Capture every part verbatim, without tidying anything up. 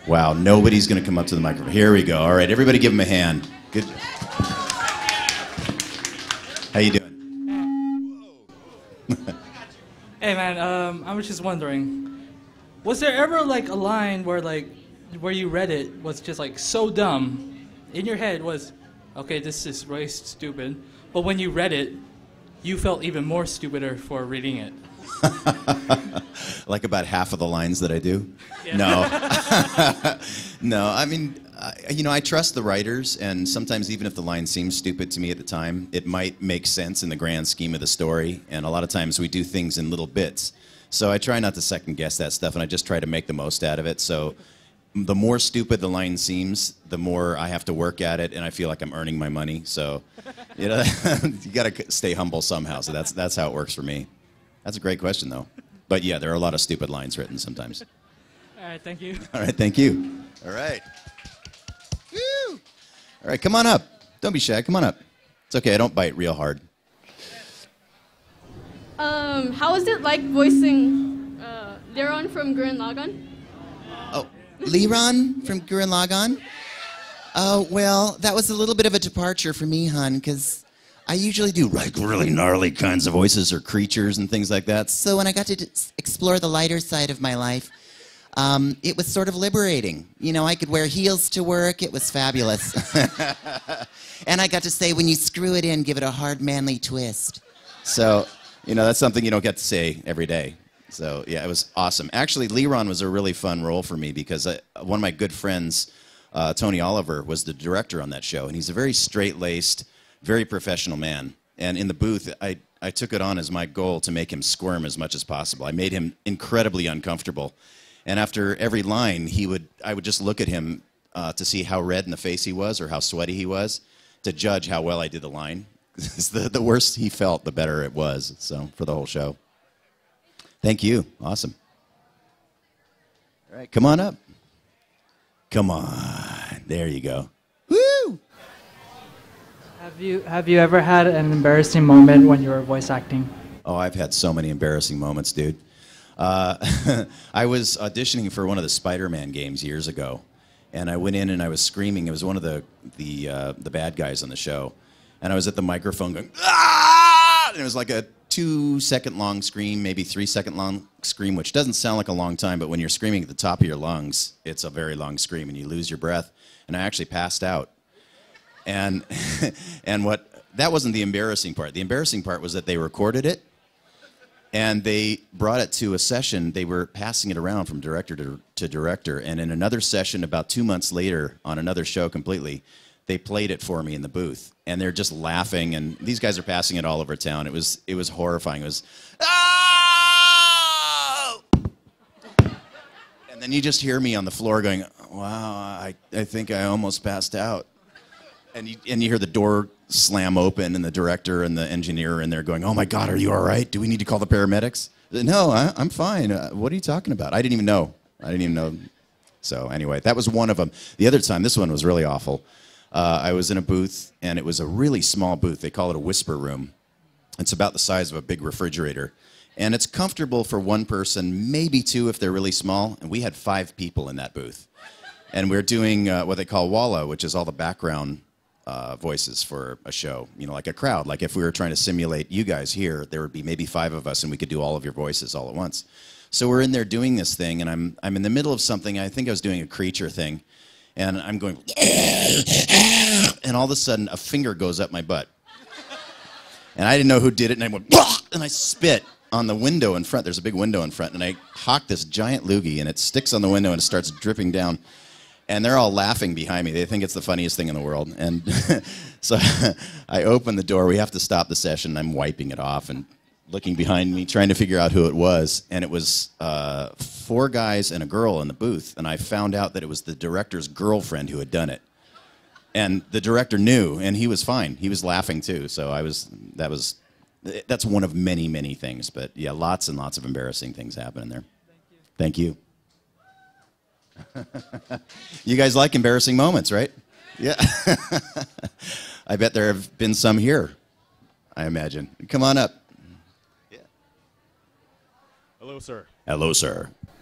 Wow, nobody's going to come up to the microphone. Here we go. All right, everybody give him a hand. Good. How you doing? Hey man, um, I was just wondering, was there ever like a line where like, where you read it was just like so dumb, in your head was, okay, this is really stupid, but when you read it, you felt even more stupider for reading it? Like about half of the lines that I do? Yeah. No. No, I mean, I, you know, I trust the writers, and sometimes even if the line seems stupid to me at the time, it might make sense in the grand scheme of the story, and a lot of times we do things in little bits. So I try not to second guess that stuff, and I just try to make the most out of it. So the more stupid the line seems, the more I have to work at it, and I feel like I'm earning my money. So, you know, you got to stay humble somehow. So that's that's how it works for me. That's a great question, though. But yeah, there are a lot of stupid lines written sometimes. All right, thank you. All right, thank you. All right. Woo! All right, come on up. Don't be shy. Come on up. It's okay. I don't bite real hard. Um, how was it like voicing uh, Liron from Gurren Lagann? Oh, Liron from Gurren Lagann? Oh, well, that was a little bit of a departure for me, hon, because I usually do like really gnarly kinds of voices or creatures and things like that. So when I got to d- explore the lighter side of my life, um, it was sort of liberating. You know, I could wear heels to work. It was fabulous. And I got to say, when you screw it in, give it a hard, manly twist. So, you know, that's something you don't get to say every day. So, yeah, it was awesome. Actually, Liron was a really fun role for me because I, one of my good friends, uh, Tony Oliver, was the director on that show. And he's a very straight-laced, very professional man. And in the booth, I, I took it on as my goal to make him squirm as much as possible. I made him incredibly uncomfortable. And after every line, he would, I would just look at him uh, to see how red in the face he was or how sweaty he was to judge how well I did the line. the, the worse he felt, the better it was, so, for the whole show. Thank you. Awesome. All right, come on up. Come on. There you go. Woo! Have you have you ever had an embarrassing moment when you were voice acting? Oh, I've had so many embarrassing moments, dude. Uh, I was auditioning for one of the Spider-Man games years ago, and I went in and I was screaming. It was one of the the uh, the bad guys on the show, and I was at the microphone going, "Ah!" And it was like a two-second long scream, maybe three-second long scream, which doesn't sound like a long time, but when you're screaming at the top of your lungs, it's a very long scream, and you lose your breath. And I actually passed out. And and what that wasn't the embarrassing part. The embarrassing part was that they recorded it, and they brought it to a session. They were passing it around from director to, to director. And in another session, about two months later, on another show completely, they played it for me in the booth. And they're just laughing. And these guys are passing it all over town. It was it was horrifying. It was, oh! And then you just hear me on the floor going, wow, I, I think I almost passed out. And you, and you hear the door slam open, and the director and the engineer are in there going, oh my God, are you all right? Do we need to call the paramedics? No, I, I'm fine. Uh, what are you talking about? I didn't even know. I didn't even know. So anyway, that was one of them. The other time, this one was really awful. Uh, I was in a booth, and it was a really small booth. They call it a whisper room. It's about the size of a big refrigerator. And it's comfortable for one person, maybe two if they're really small. And we had five people in that booth. And we're doing uh, what they call walla, which is all the background Uh, voices for a show, you know, like a crowd. Like if we were trying to simulate you guys here, there would be maybe five of us, and we could do all of your voices all at once. So we're in there doing this thing, and I'm I'm in the middle of something. I think I was doing a creature thing, and I'm going, and all of a sudden a finger goes up my butt, and I didn't know who did it, and I went, and I spit on the window in front. There's a big window in front, and I hock this giant loogie, and it sticks on the window, and it starts dripping down. And they're all laughing behind me. They think it's the funniest thing in the world. And so I open the door. We have to stop the session. I'm wiping it off and looking behind me, trying to figure out who it was. And it was uh, four guys and a girl in the booth. And I found out that it was the director's girlfriend who had done it. And the director knew, and he was fine. He was laughing too. So I was, that was, that's one of many, many things. But yeah, lots and lots of embarrassing things happen in there. Thank you. Thank you. You guys like embarrassing moments, right? Yeah. I bet there have been some here, I imagine. Come on up. Yeah. Hello, sir. Hello, sir.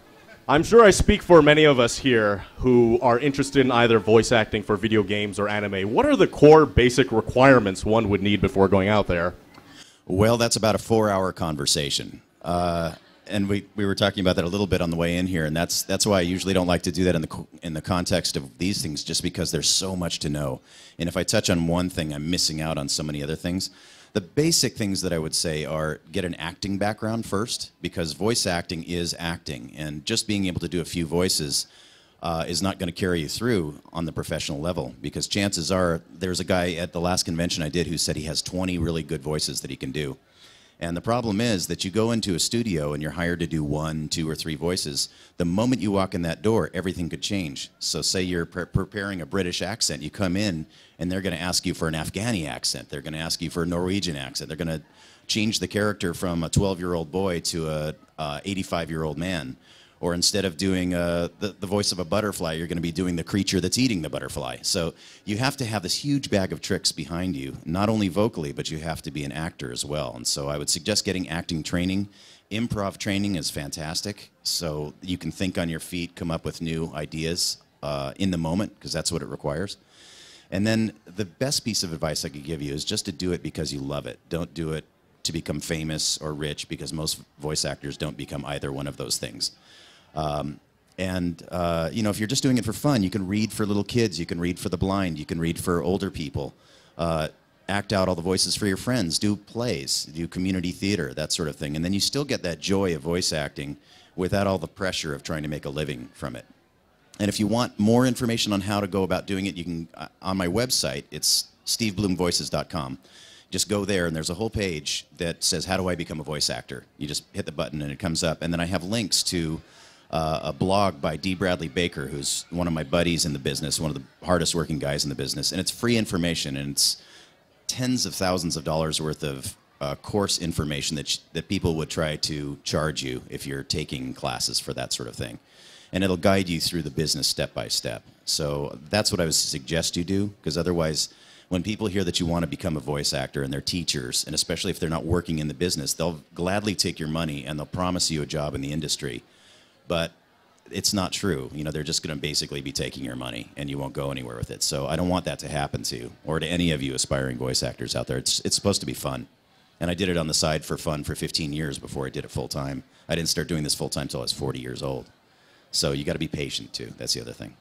I'm sure I speak for many of us here who are interested in either voice acting for video games or anime. What are the core basic requirements one would need before going out there? Well, that's about a four-hour conversation. Uh, and we, we were talking about that a little bit on the way in here, and that's, that's why I usually don't like to do that in the, co- in the context of these things, just because there's so much to know. And if I touch on one thing, I'm missing out on so many other things. The basic things that I would say are get an acting background first, because voice acting is acting, and just being able to do a few voices uh, is not going to carry you through on the professional level, because chances are, there's a guy at the last convention I did who said he has twenty really good voices that he can do. And the problem is that you go into a studio and you're hired to do one, two, or three voices. The moment you walk in that door, everything could change. So say you're pre preparing a British accent, you come in and they're going to ask you for an Afghani accent. They're going to ask you for a Norwegian accent. They're going to change the character from a twelve-year-old boy to a eighty-five-year-old man. Or instead of doing uh, the, the voice of a butterfly, you're going to be doing the creature that's eating the butterfly. So you have to have this huge bag of tricks behind you, not only vocally, but you have to be an actor as well. And so I would suggest getting acting training. Improv training is fantastic, so you can think on your feet, come up with new ideas uh, in the moment, because that's what it requires. And then the best piece of advice I could give you is just to do it because you love it. Don't do it to become famous or rich, because most voice actors don't become either one of those things. Um, and, uh, you know, if you're just doing it for fun, you can read for little kids, you can read for the blind, you can read for older people, uh, act out all the voices for your friends, do plays, do community theater, that sort of thing. And then you still get that joy of voice acting without all the pressure of trying to make a living from it. And if you want more information on how to go about doing it, you can, uh, on my website, it's steve bloom voices dot com. Just go there, and there's a whole page that says, how do I become a voice actor? You just hit the button, and it comes up. And then I have links to uh, a blog by D. Bradley Baker, who's one of my buddies in the business, one of the hardest working guys in the business. And it's free information, and it's tens of thousands of dollars worth of uh, course information that, sh that people would try to charge you if you're taking classes for that sort of thing. And it'll guide you through the business step by step. So that's what I would suggest you do, because otherwise, when people hear that you want to become a voice actor and they're teachers, and especially if they're not working in the business, they'll gladly take your money and they'll promise you a job in the industry. But it's not true. You know, they're just going to basically be taking your money, and you won't go anywhere with it. So I don't want that to happen to you, or to any of you aspiring voice actors out there. It's, it's supposed to be fun. And I did it on the side for fun for fifteen years before I did it full time. I didn't start doing this full time until I was forty years old. So you got to be patient too. That's the other thing.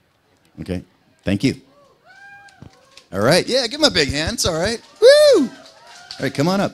Okay. Thank you. All right. Yeah, give him a big hand. It's all right. Woo! All right, come on up.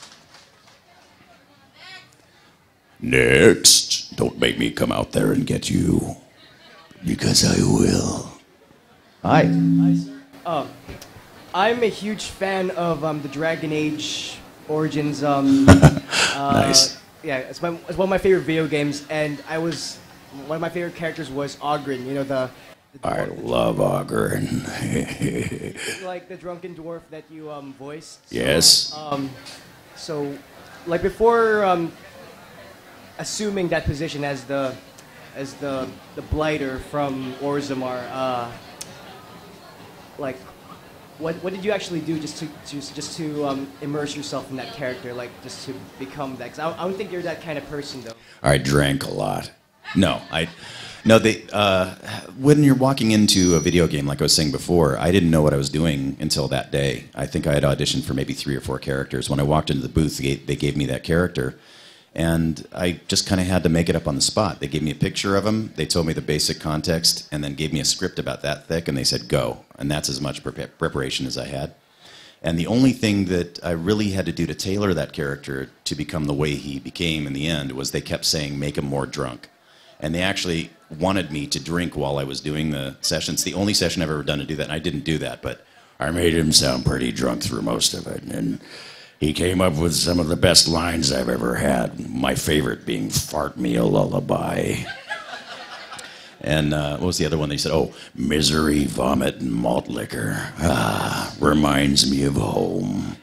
Next. Don't make me come out there and get you, because I will. Hi. Hi, sir. Uh, I'm a huge fan of um, the Dragon Age Origins. Um, uh, Nice. Yeah, it's, my, it's one of my favorite video games, and I was one of my favorite characters was Oghren. You know the. the I dwarf- love Oghren. like the drunken dwarf that you um, voiced. So, Yes. Um, so, like before, um, assuming that position as the as the the blighter from Orzammar, uh, like, what what did you actually do just to, to just to um, immerse yourself in that character, like just to become that? 'Cause I, I don't think you're that kind of person, though. I drank a lot. No, I, no. They uh, when you're walking into a video game, like I was saying before, I didn't know what I was doing until that day. I think I had auditioned for maybe three or four characters. When I walked into the booth, they, they gave me that character, and I just kind of had to make it up on the spot. They gave me a picture of him. They told me the basic context, and then gave me a script about that thick, and they said go. And that's as much pre preparation as I had. And the only thing that I really had to do to tailor that character to become the way he became in the end was they kept saying, make him more drunk. And they actually wanted me to drink while I was doing the sessions. The only session I've ever done to do that, and I didn't do that, but I made him sound pretty drunk through most of it. And he came up with some of the best lines I've ever had, my favorite being, fart me a lullaby. And uh, what was the other one? They said, oh, misery, vomit, and malt liquor. Ah, reminds me of home.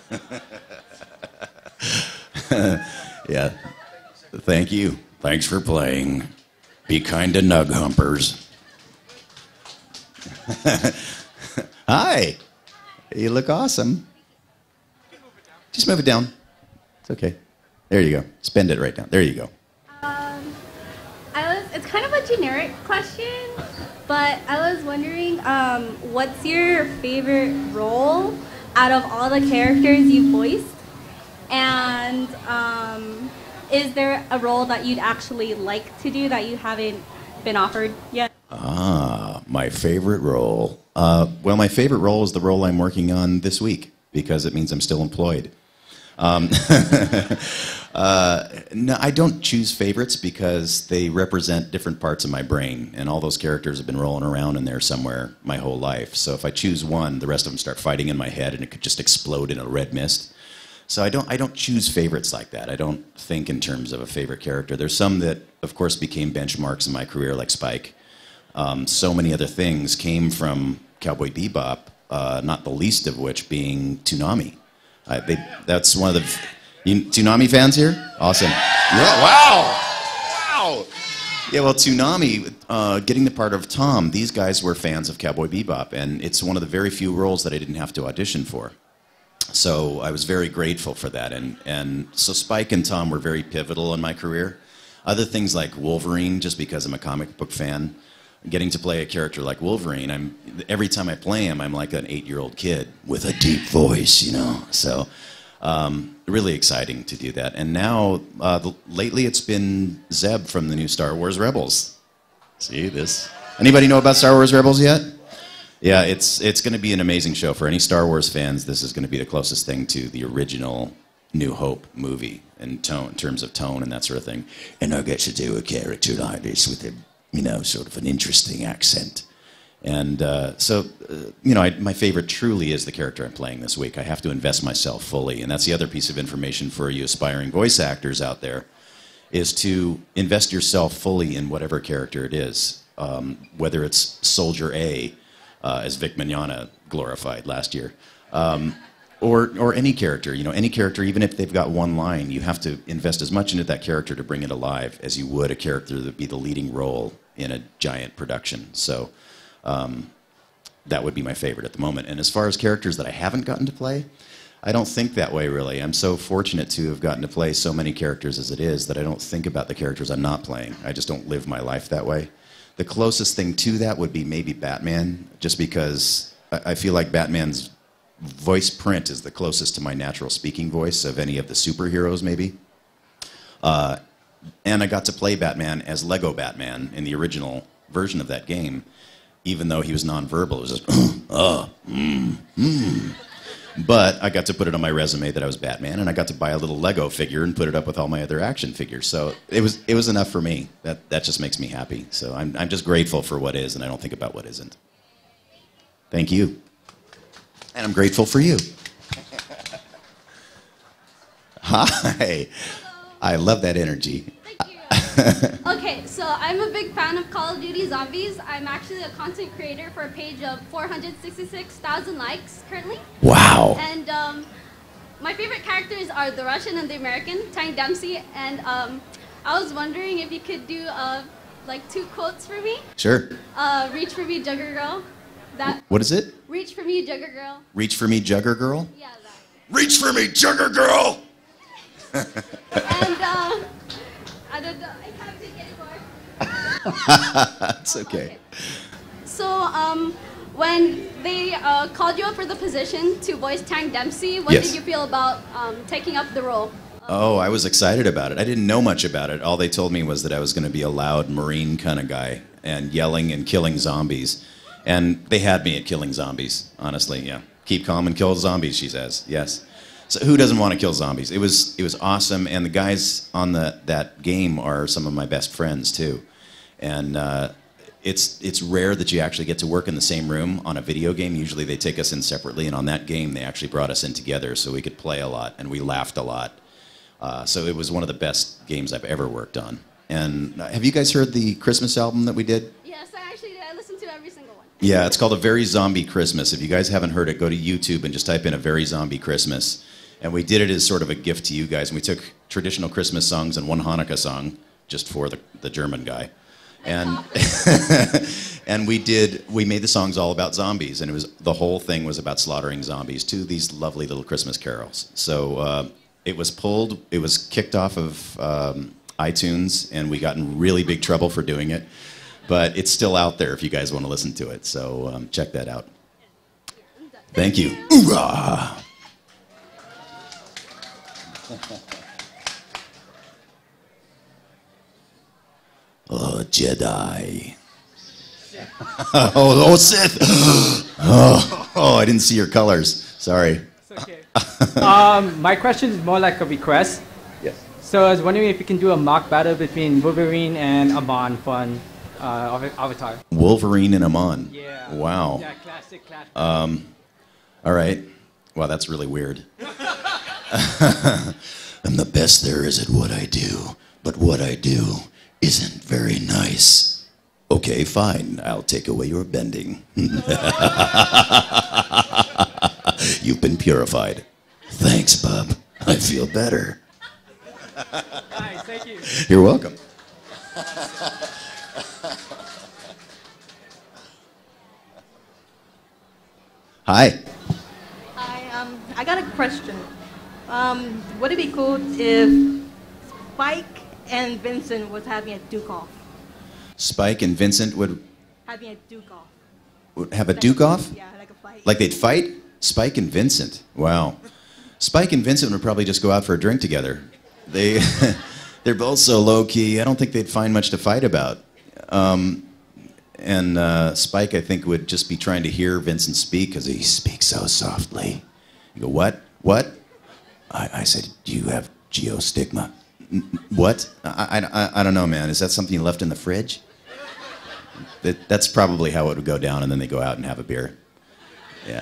Yeah, thank you. Thanks for playing. Be kind to nug humpers. Hi. You look awesome. Just move it down. It's okay. There you go. Spend it right down. There you go. Um, I was generic question, but I was wondering, um, what's your favorite role out of all the characters you voiced? And um, is there a role that you'd actually like to do that you haven't been offered yet? Ah, my favorite role. Uh, well, my favorite role is the role I'm working on this week because it means I'm still employed. Um, uh, no, I don't choose favorites because they represent different parts of my brain, and all those characters have been rolling around in there somewhere my whole life. So if I choose one, the rest of them start fighting in my head, and it could just explode in a red mist. So I don't, I don't choose favorites like that. I don't think in terms of a favorite character. There's some that, of course, became benchmarks in my career, like Spike. Um, so many other things came from Cowboy Bebop, uh, not the least of which being Toonami. Uh, they, that's one of the... You, Toonami fans here? Awesome. Yeah, wow! Wow! Yeah, well, Toonami, uh, getting the part of Tom, these guys were fans of Cowboy Bebop, and it's one of the very few roles that I didn't have to audition for. So I was very grateful for that, and, and so Spike and Tom were very pivotal in my career. Other things like Wolverine, just because I'm a comic book fan, getting to play a character like Wolverine, I'm every time I play him, I'm like an eight-year-old kid with a deep voice, you know. So um, really exciting to do that. And now, uh, the, lately, it's been Zeb from the new Star Wars Rebels. See this? Anybody know about Star Wars Rebels yet? Yeah, it's it's going to be an amazing show for any Star Wars fans. This is going to be the closest thing to the original New Hope movie in tone, in terms of tone and that sort of thing. And I get to do a character like this with a, you know, sort of an interesting accent. And uh, so, uh, you know, I, my favorite truly is the character I'm playing this week. I have to invest myself fully, and that's the other piece of information for you aspiring voice actors out there, is to invest yourself fully in whatever character it is, um, whether it's Soldier A, uh, as Vic Mignogna glorified last year, um, or, or any character. You know, any character, even if they've got one line, you have to invest as much into that character to bring it alive as you would a character that would be the leading role in a giant production. So um, that would be my favorite at the moment. And as far as characters that I haven't gotten to play, I don't think that way, really. I'm so fortunate to have gotten to play so many characters as it is that I don't think about the characters I'm not playing. I just don't live my life that way. The closest thing to that would be maybe Batman, just because I feel like Batman's voice print is the closest to my natural speaking voice of any of the superheroes, maybe. Uh, and I got to play Batman as Lego Batman in the original version of that game, even though he was nonverbal. It was just, uh, mm, mm. But I got to put it on my resume that I was Batman, and I got to buy a little Lego figure and put it up with all my other action figures. So it was it was enough for me. That that just makes me happy. So I'm I'm just grateful for what is, and I don't think about what isn't. Thank you. And I'm grateful for you. Hi. I love that energy. Thank you. Okay, so I'm a big fan of Call of Duty Zombies. I'm actually a content creator for a page of four hundred sixty-six thousand likes currently. Wow. And um, my favorite characters are the Russian and the American, Tiny Dempsey. And um, I was wondering if you could do uh, like two quotes for me. Sure. Uh, reach for me, Jugger Girl. That. What is it? Reach for me, Jugger Girl. Reach for me, Jugger Girl? Yeah, that. Reach for me, Jugger Girl! And uh, I don't know. I can't take anymore. It's okay. Okay. So, um, when they uh, called you up for the position to voice Tank Dempsey, what Yes. did you feel about um, taking up the role? Oh, I was excited about it. I didn't know much about it. All they told me was that I was going to be a loud Marine kind of guy and yelling and killing zombies. And they had me at killing zombies, honestly, yeah. Keep calm and kill zombies, she says, yes. So who doesn't want to kill zombies? It was it was awesome, and the guys on the, that game are some of my best friends, too. And uh, it's it's rare that you actually get to work in the same room on a video game. Usually they take us in separately, and on that game they actually brought us in together so we could play a lot, and we laughed a lot. Uh, so it was one of the best games I've ever worked on. And uh, have you guys heard the Christmas album that we did? Yes, I actually did. I listened to every single one. Yeah, it's called A Very Zombie Christmas. If you guys haven't heard it, go to YouTube and just type in A Very Zombie Christmas. And we did it as sort of a gift to you guys. And we took traditional Christmas songs and one Hanukkah song, just for the, the German guy. And and we did, we made the songs all about zombies. And it was the whole thing was about slaughtering zombies to these lovely little Christmas carols. So uh, it was pulled, it was kicked off of um, iTunes, and we got in really big trouble for doing it. but it's still out there if you guys want to listen to it. So um, check that out. Thank you. Hoorah! Oh, Jedi. oh, oh, Sith. oh, oh, I didn't see your colors. Sorry. It's okay. um, my question is more like a request. Yes. So I was wondering if you can do a mock battle between Wolverine and Amon from uh, Av- Avatar. Wolverine and Amon. Yeah. Wow. Yeah, classic, classic. Um, all right. Wow, that's really weird. I'm the best there is at what I do, but what I do isn't very nice. Okay, fine. I'll take away your bending. You've been purified. Thanks, bub. I feel better. Nice, thank you. You're welcome. Hi. Hi, um, I got a question. Um, would it be cool if Spike and Vincent was having a duke-off? Spike and Vincent would, Having a duke-off. would have a Like duke-off? Yeah, like a fight. Like they'd fight? Spike and Vincent. Wow. Spike and Vincent would probably just go out for a drink together. They, they're both so low-key, I don't think they'd find much to fight about. Um, and uh, Spike, I think, would just be trying to hear Vincent speak because he speaks so softly. You go, what? What? I, I said, do you have geostigma? N- What? I, I, I don't know, man. Is that something you left in the fridge? That, that's probably how it would go down, and then they go out and have a beer. Yeah.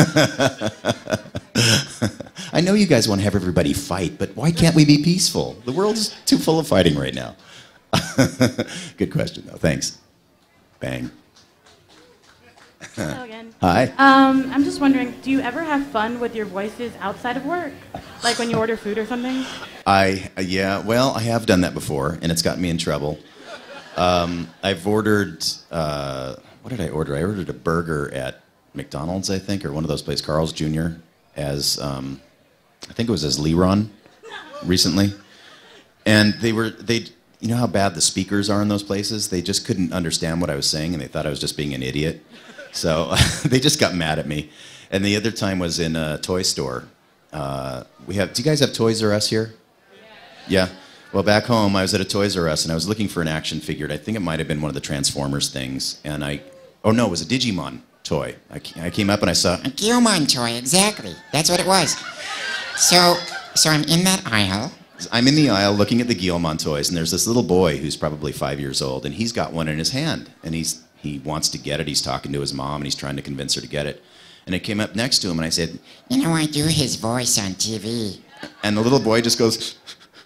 I know you guys want to have everybody fight, but why can't we be peaceful? The world's too full of fighting right now. Good question, though. Thanks. Bang. Hello again. Hi. Um, I'm just wondering, do you ever have fun with your voices outside of work? Like when you order food or something? I, uh, yeah, well, I have done that before, and it's gotten me in trouble. Um, I've ordered, uh, what did I order? I ordered a burger at McDonald's, I think, or one of those places, Carl's Junior, as, um, I think it was as Leron recently. And they were, they, you know how bad the speakers are in those places? They just couldn't understand what I was saying, and they thought I was just being an idiot. So they just got mad at me. And the other time was in a toy store. Uh, we have, do you guys have Toys R Us here? Yeah. Well, back home, I was at a Toys R Us, and I was looking for an action figure. I think it might have been one of the Transformers things. And I, oh no, it was a Digimon toy. I, I came up and I saw, A Gilmon toy, exactly. That's what it was. So, so I'm in that aisle. I'm in the aisle looking at the Guillemon toys, and there's this little boy who's probably five years old, and he's got one in his hand, and he's he wants to get it. He's talking to his mom, and he's trying to convince her to get it. And I came up next to him, and I said, You know, I do his voice on T V. and the little boy just goes,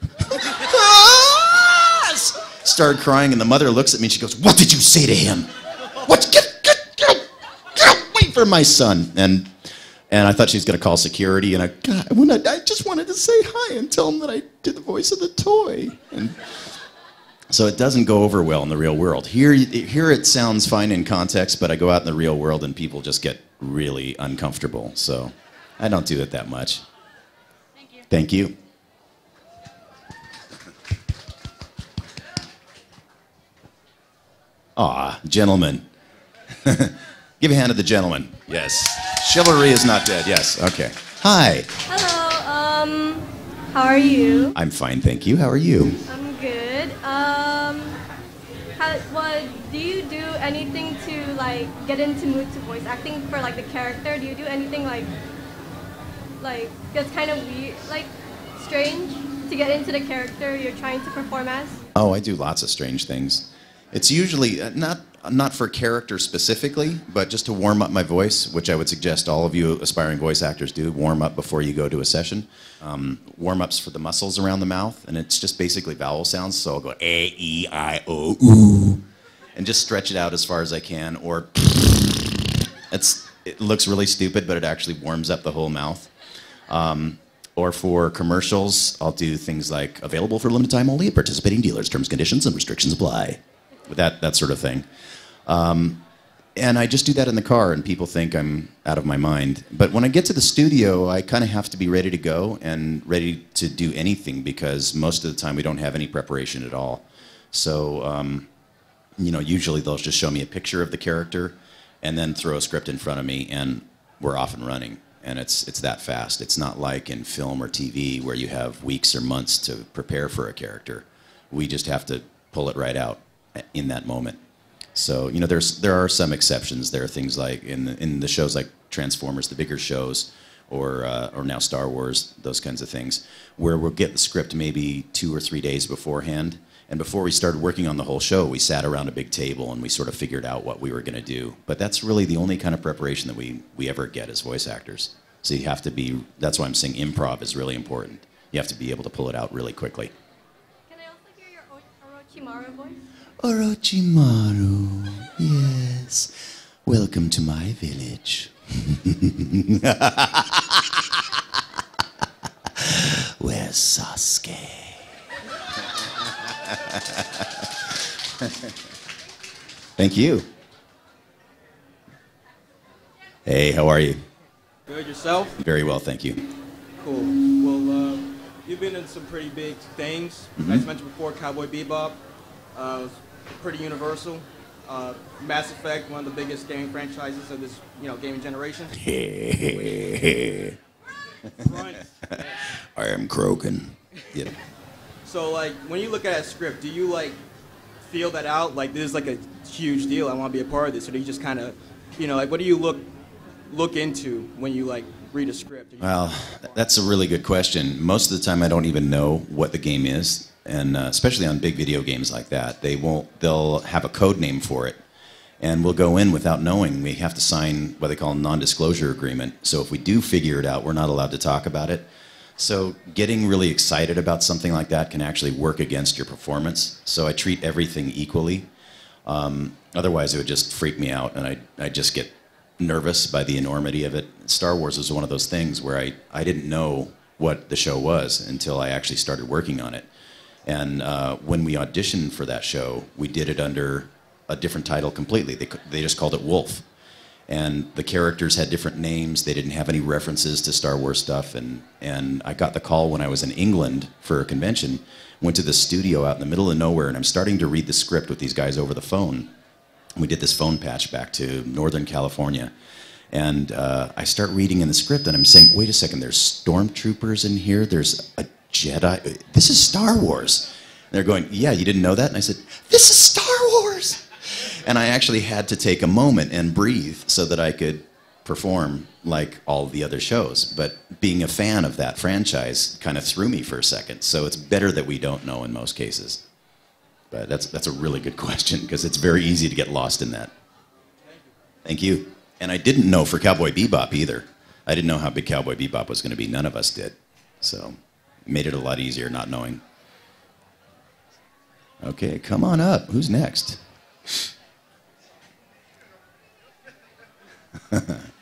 started crying, and the mother looks at me, and she goes, what did you say to him? What? Get, get, get, get away from my son. And and I thought she was going to call security, and I, God, I, wanted, I just wanted to say hi and tell him that I did the voice of the toy. And so it doesn't go over well in the real world. Here, here it sounds fine in context, but I go out in the real world, and people just get really uncomfortable. So I don't do it that much. Thank you. Thank you. Aw, gentlemen. Give a hand to the gentleman. Yes. Chivalry is not dead. Yes. Okay. Hi. Hello, um, how are you? I'm fine, thank you. How are you? I'm good. Um, how, what, do you do anything to, like, get into mood to voice acting for, like, the character? Do you do anything, like, like, that's kind of weird, like, strange to get into the character you're trying to perform as? Oh, I do lots of strange things. It's usually uh, not not for character specifically, but just to warm up my voice, which I would suggest all of you aspiring voice actors do. Warm up before you go to a session. Um, warm-ups for the muscles around the mouth, and it's just basically vowel sounds. So I'll go A, E, I, O, ooh, and just stretch it out as far as I can. Or it's it looks really stupid, but it actually warms up the whole mouth. Um, Or for commercials, I'll do things like available for limited time only at participating dealers. Terms, conditions, and restrictions apply. That that sort of thing. Um, and I just do that in the car, and people think I'm out of my mind. But when I get to the studio, I kind of have to be ready to go and ready to do anything, because most of the time we don't have any preparation at all. So um, you know, usually they'll just show me a picture of the character and then throw a script in front of me, and we're off and running. And it's it's that fast. It's not like in film or T V where you have weeks or months to prepare for a character. We just have to pull it right out in that moment. So, you know, there's there are some exceptions. There are things like in the, in the shows like Transformers, the bigger shows, or uh, or now Star Wars, those kinds of things, where we'll get the script maybe two or three days beforehand. And before we started working on the whole show, we sat around a big table and we sort of figured out what we were going to do. But that's really the only kind of preparation that we, we ever get as voice actors. So you have to be, that's why I'm saying improv is really important. You have to be able to pull it out really quickly. Can I also hear your o- Orochimaru voice? Orochimaru, yes. Welcome to my village. Where's Sasuke? Thank you. Hey, how are you? Good, yourself? Very well, thank you. Cool. Well, uh, you've been in some pretty big things. Mm-hmm. As mentioned before, Cowboy Bebop, uh, pretty universal. Uh, Mass Effect, one of the biggest gaming franchises of this, you know, gaming generation. Front. I am Krogan. Yeah. So, like, when you look at a script, do you, like, feel that out? Like, this is, like, a huge deal. I want to be a part of this. Or do you just kind of, you know, like, what do you look look into when you, like, read a script? Well, that's a really good question. Most of the time, I don't even know what the game is. And uh, especially on big video games like that, they won't, they'll have a code name for it. And we'll go in without knowing. We have to sign what they call a non-disclosure agreement. So if we do figure it out, we're not allowed to talk about it. So getting really excited about something like that can actually work against your performance. So I treat everything equally. Um, otherwise, it would just freak me out, and I I just get nervous by the enormity of it. Star Wars was one of those things where I, I didn't know what the show was until I actually started working on it. And uh, when we auditioned for that show, we did it under a different title completely. They, they just called it Wolf. And the characters had different names. They didn't have any references to Star Wars stuff. And, and I got the call when I was in England for a convention, went to the studio out in the middle of nowhere, and I'm starting to read the script with these guys over the phone. We did this phone patch back to Northern California. And uh, I start reading in the script, and I'm saying, wait a second, there's stormtroopers in here, there's a Jedi, this is Star Wars. And they're going, yeah, you didn't know that? And I said, this is Star Wars! And I actually had to take a moment and breathe so that I could perform like all the other shows. But being a fan of that franchise kind of threw me for a second. So it's better that we don't know in most cases. But that's, that's a really good question, because it's very easy to get lost in that. Thank you. And I didn't know for Cowboy Bebop either. I didn't know how big Cowboy Bebop was going to be. None of us did. So it made it a lot easier not knowing. Okay, come on up. Who's next? Hi.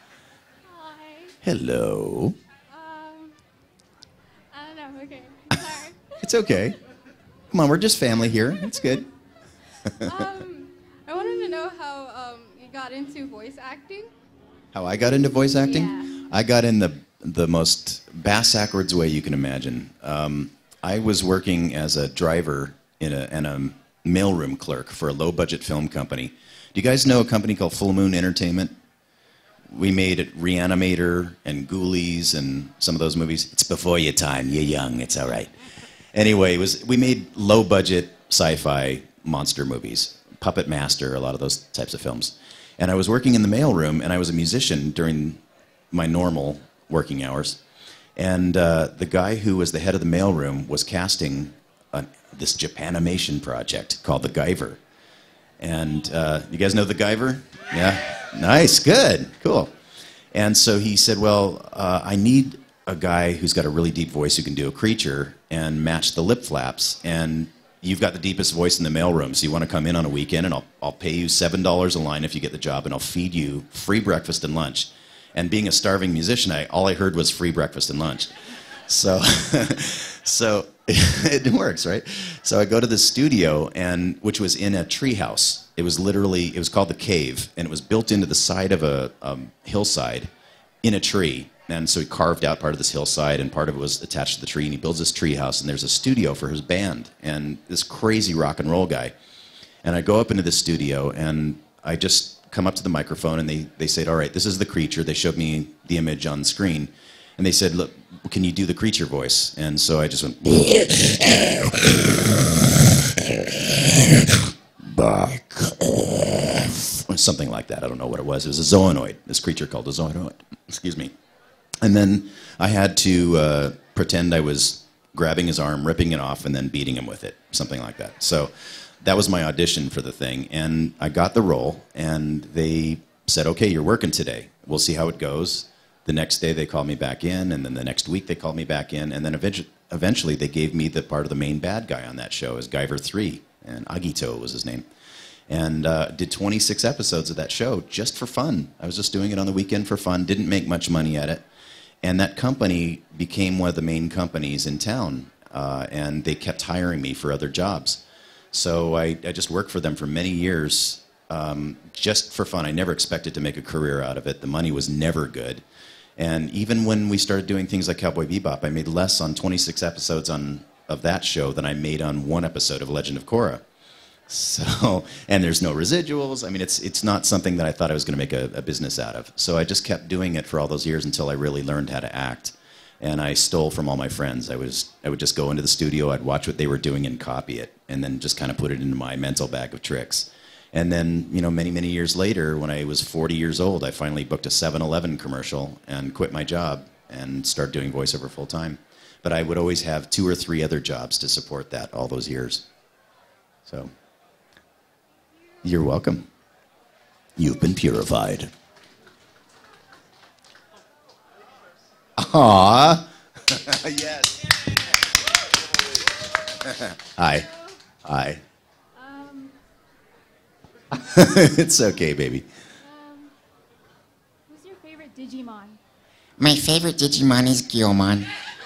Hello. Um, I don't know. Okay. Sorry. It's okay. Come on, we're just family here. It's good. um, I wanted to know how um, you got into voice acting. How I got into voice acting? Yeah. I got in the the most bass-ackwards way you can imagine. Um, I was working as a driver in a, and a mailroom clerk for a low-budget film company. Do you guys know a company called Full Moon Entertainment? We made it Reanimator and Ghoulies and some of those movies. It's before your time. You're young. It's all right. Anyway, it was, we made low-budget sci-fi monster movies. Puppet Master, a lot of those types of films. And I was working in the mailroom, and I was a musician during my normal working hours. And uh, the guy who was the head of the mailroom was casting a, this Japanimation project called The Guyver. And uh, you guys know The Guyver? Yeah? Nice, good, cool. And so he said, well, uh, I need a guy who's got a really deep voice who can do a creature and match the lip flaps. And you've got the deepest voice in the mailroom, so you want to come in on a weekend, and I'll, I'll pay you seven dollars a line if you get the job, and I'll feed you free breakfast and lunch. And being a starving musician, I, all I heard was free breakfast and lunch. So, so it works, right? So I go to the studio, and which was in a treehouse. It was literally, it was called The Cave, and it was built into the side of a um, hillside in a tree. And so he carved out part of this hillside, and part of it was attached to the tree, and he builds this treehouse, and there's a studio for his band, and this crazy rock and roll guy. And I go up into the studio, and I just come up to the microphone, and they, they said, all right, this is the creature. They showed me the image on screen. And they said, look, can you do the creature voice? And so I just went, back off. Or something like that. I don't know what it was. It was a zoonoid, this creature called a zoonoid. Excuse me. And then I had to uh, pretend I was grabbing his arm, ripping it off, and then beating him with it, something like that. So that was my audition for the thing. And I got the role, and they said, okay, you're working today. We'll see how it goes. The next day they called me back in, and then the next week they called me back in, and then eventually, eventually they gave me the part of the main bad guy on that show as Guyver three, and Agito was his name. And uh, did twenty-six episodes of that show just for fun. I was just doing it on the weekend for fun, didn't make much money at it. And that company became one of the main companies in town, uh, and they kept hiring me for other jobs. So I, I just worked for them for many years, um, just for fun. I never expected to make a career out of it. The money was never good. And even when we started doing things like Cowboy Bebop, I made less on twenty-six episodes on, of that show than I made on one episode of Legend of Korra. So, and there's no residuals. I mean, it's, it's not something that I thought I was going to make a, a business out of. So I just kept doing it for all those years until I really learned how to act. And I stole from all my friends. I, was, I would just go into the studio, I'd watch what they were doing and copy it, and then just kind of put it into my mental bag of tricks. And then, you know, many, many years later, when I was forty years old, I finally booked a seven eleven commercial and quit my job and started doing voiceover full time. But I would always have two or three other jobs to support that all those years. So, you're welcome. You've been purified. Aww. Yes. Hi. Hi. It's okay, baby. Um, who's your favorite Digimon? My favorite Digimon is Gyomon.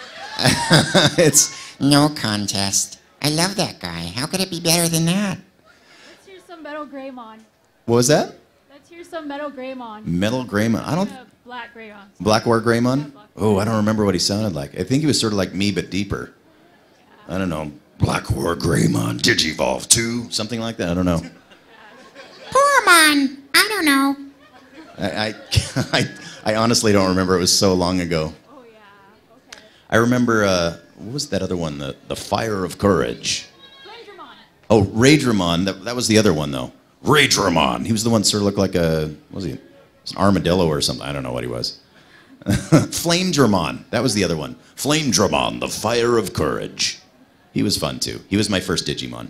It's no contest. I love that guy. How could it be better than that? Let's hear some Metal Greymon. What was that? Let's hear some Metal Greymon. Metal Greymon. I don't. Uh, Black Greymon. Black War Greymon? Oh, I don't remember what he sounded like. I think he was sort of like me, but deeper. I don't know. Black War Greymon, Digivolve two, something like that. I don't know. Poormon. I don't know. I, I, I, I honestly don't remember. It was so long ago. Oh, yeah. Okay. I remember, uh, what was that other one? The, the Fire of Courage. Raydramon. Oh, Raydramon. That, that was the other one, though. Raydramon. He was the one that sort of looked like a, what was he? It was an armadillo or something. I don't know what he was. Flamedramon. That was the other one. Flamedramon, the Fire of Courage. He was fun, too. He was my first Digimon.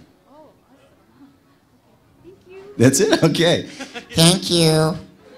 That's it? Okay. Thank you.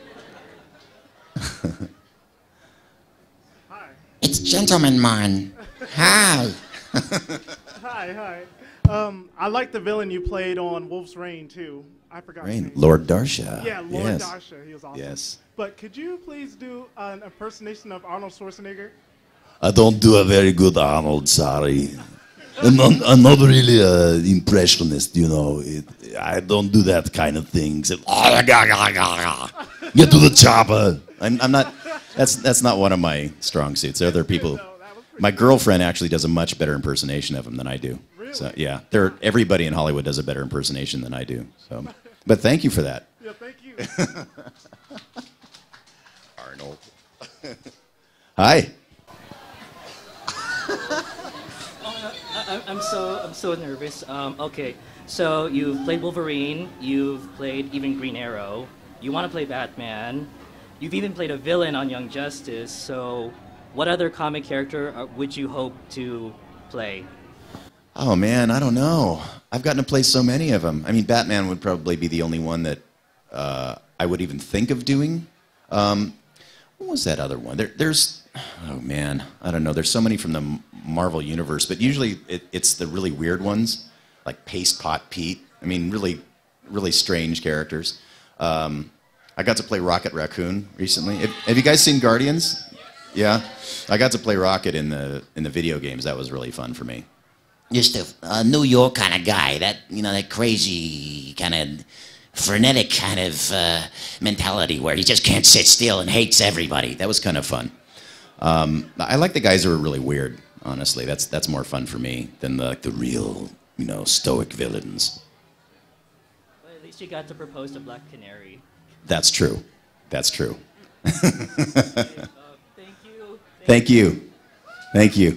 Hi. It's Gentlemanmon. Hi. Hi, hi. Um, I like the villain you played on Wolf's Rain, too. I forgot his Rain. name. Lord Darsha. Yeah, Lord Yes. Darsha. He was awesome. Yes. But could you please do an impersonation of Arnold Schwarzenegger? I don't do a very good Arnold, sorry. I'm not, I'm not really an impressionist, you know. It, I don't do that kind of thing. Except, get to the chopper. I'm, I'm not, that's, that's not one of my strong suits. There are other people. My girlfriend actually does a much better impersonation of him than I do. Really? So, yeah. There, everybody in Hollywood does a better impersonation than I do. So, but thank you for that. Yeah, thank you. Arnold. Hi. I, I'm so I'm so nervous. Um, okay, so you've played Wolverine, you've played even Green Arrow, you want to play Batman, you've even played a villain on Young Justice. So, what other comic character are, would you hope to play? Oh man, I don't know. I've gotten to play so many of them. I mean, Batman would probably be the only one that uh, I would even think of doing. Um, what was that other one? There, there's, oh man, I don't know. There's so many from the Marvel Universe, but usually it, it's the really weird ones, like Paste Pot Pete. I mean, really, really strange characters. Um, I got to play Rocket Raccoon recently. Have, have you guys seen Guardians? Yeah, I got to play Rocket in the in the video games. That was really fun for me. Just a, a New York kind of guy. That, you know, that crazy kind of frenetic kind of uh, mentality where he just can't sit still and hates everybody. That was kind of fun. Um, I like the guys who are really weird. Honestly, that's that's more fun for me than the like the real, you know, stoic villains. actually got to propose to Black Canary. That's true. That's true. Okay, uh, thank you. Thank you. Thank you.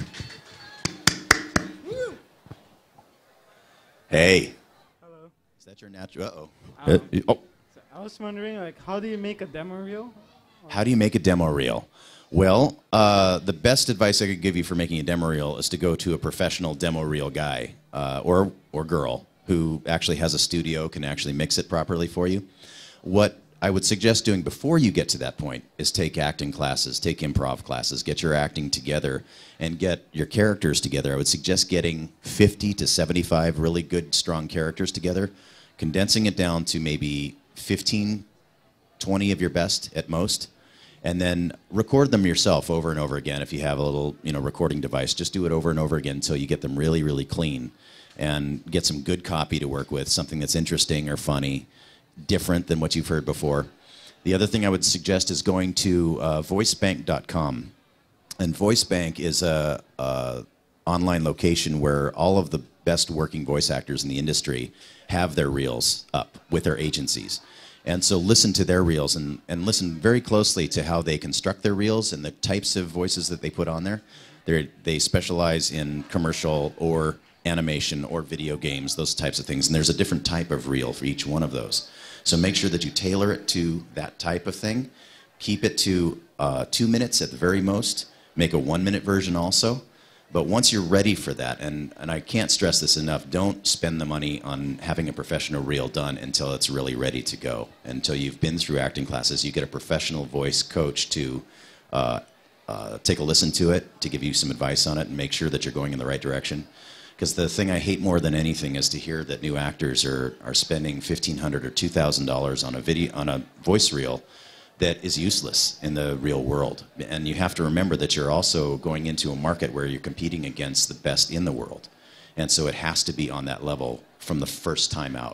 Hey. Hello. Is that your natural? Uh-oh. Um, Uh, oh. so I was wondering, like, how do you make a demo reel? How do you make a demo reel? Well, uh, the best advice I could give you for making a demo reel is to go to a professional demo reel guy uh, or or girl who actually has a studio, can actually mix it properly for you. What I would suggest doing before you get to that point is take acting classes, take improv classes, get your acting together, and get your characters together. I would suggest getting fifty to seventy-five really good, strong characters together, condensing it down to maybe fifteen, twenty of your best at most, and then record them yourself over and over again. If you have a little, you know, recording device, just do it over and over again until you get them really, really clean, and get some good copy to work with, something that's interesting or funny, different than what you've heard before. The other thing I would suggest is going to uh, voicebank dot com. And VoiceBank is a, a online location where all of the best working voice actors in the industry have their reels up with their agencies. And so listen to their reels and, and listen very closely to how they construct their reels and the types of voices that they put on there. They're, they specialize in commercial or animation or video games, those types of things. And there's a different type of reel for each one of those. So make sure that you tailor it to that type of thing. Keep it to uh, two minutes at the very most. Make a one-minute version also. But once you're ready for that, and, and I can't stress this enough, don't spend the money on having a professional reel done until it's really ready to go. Until you've been through acting classes, you get a professional voice coach to uh, uh, take a listen to it, to give you some advice on it, and make sure that you're going in the right direction. Because the thing I hate more than anything is to hear that new actors are, are spending fifteen hundred dollars or two thousand dollars on a video, on a voice reel that is useless in the real world. And you have to remember that you're also going into a market where you're competing against the best in the world. And so it has to be on that level from the first time out.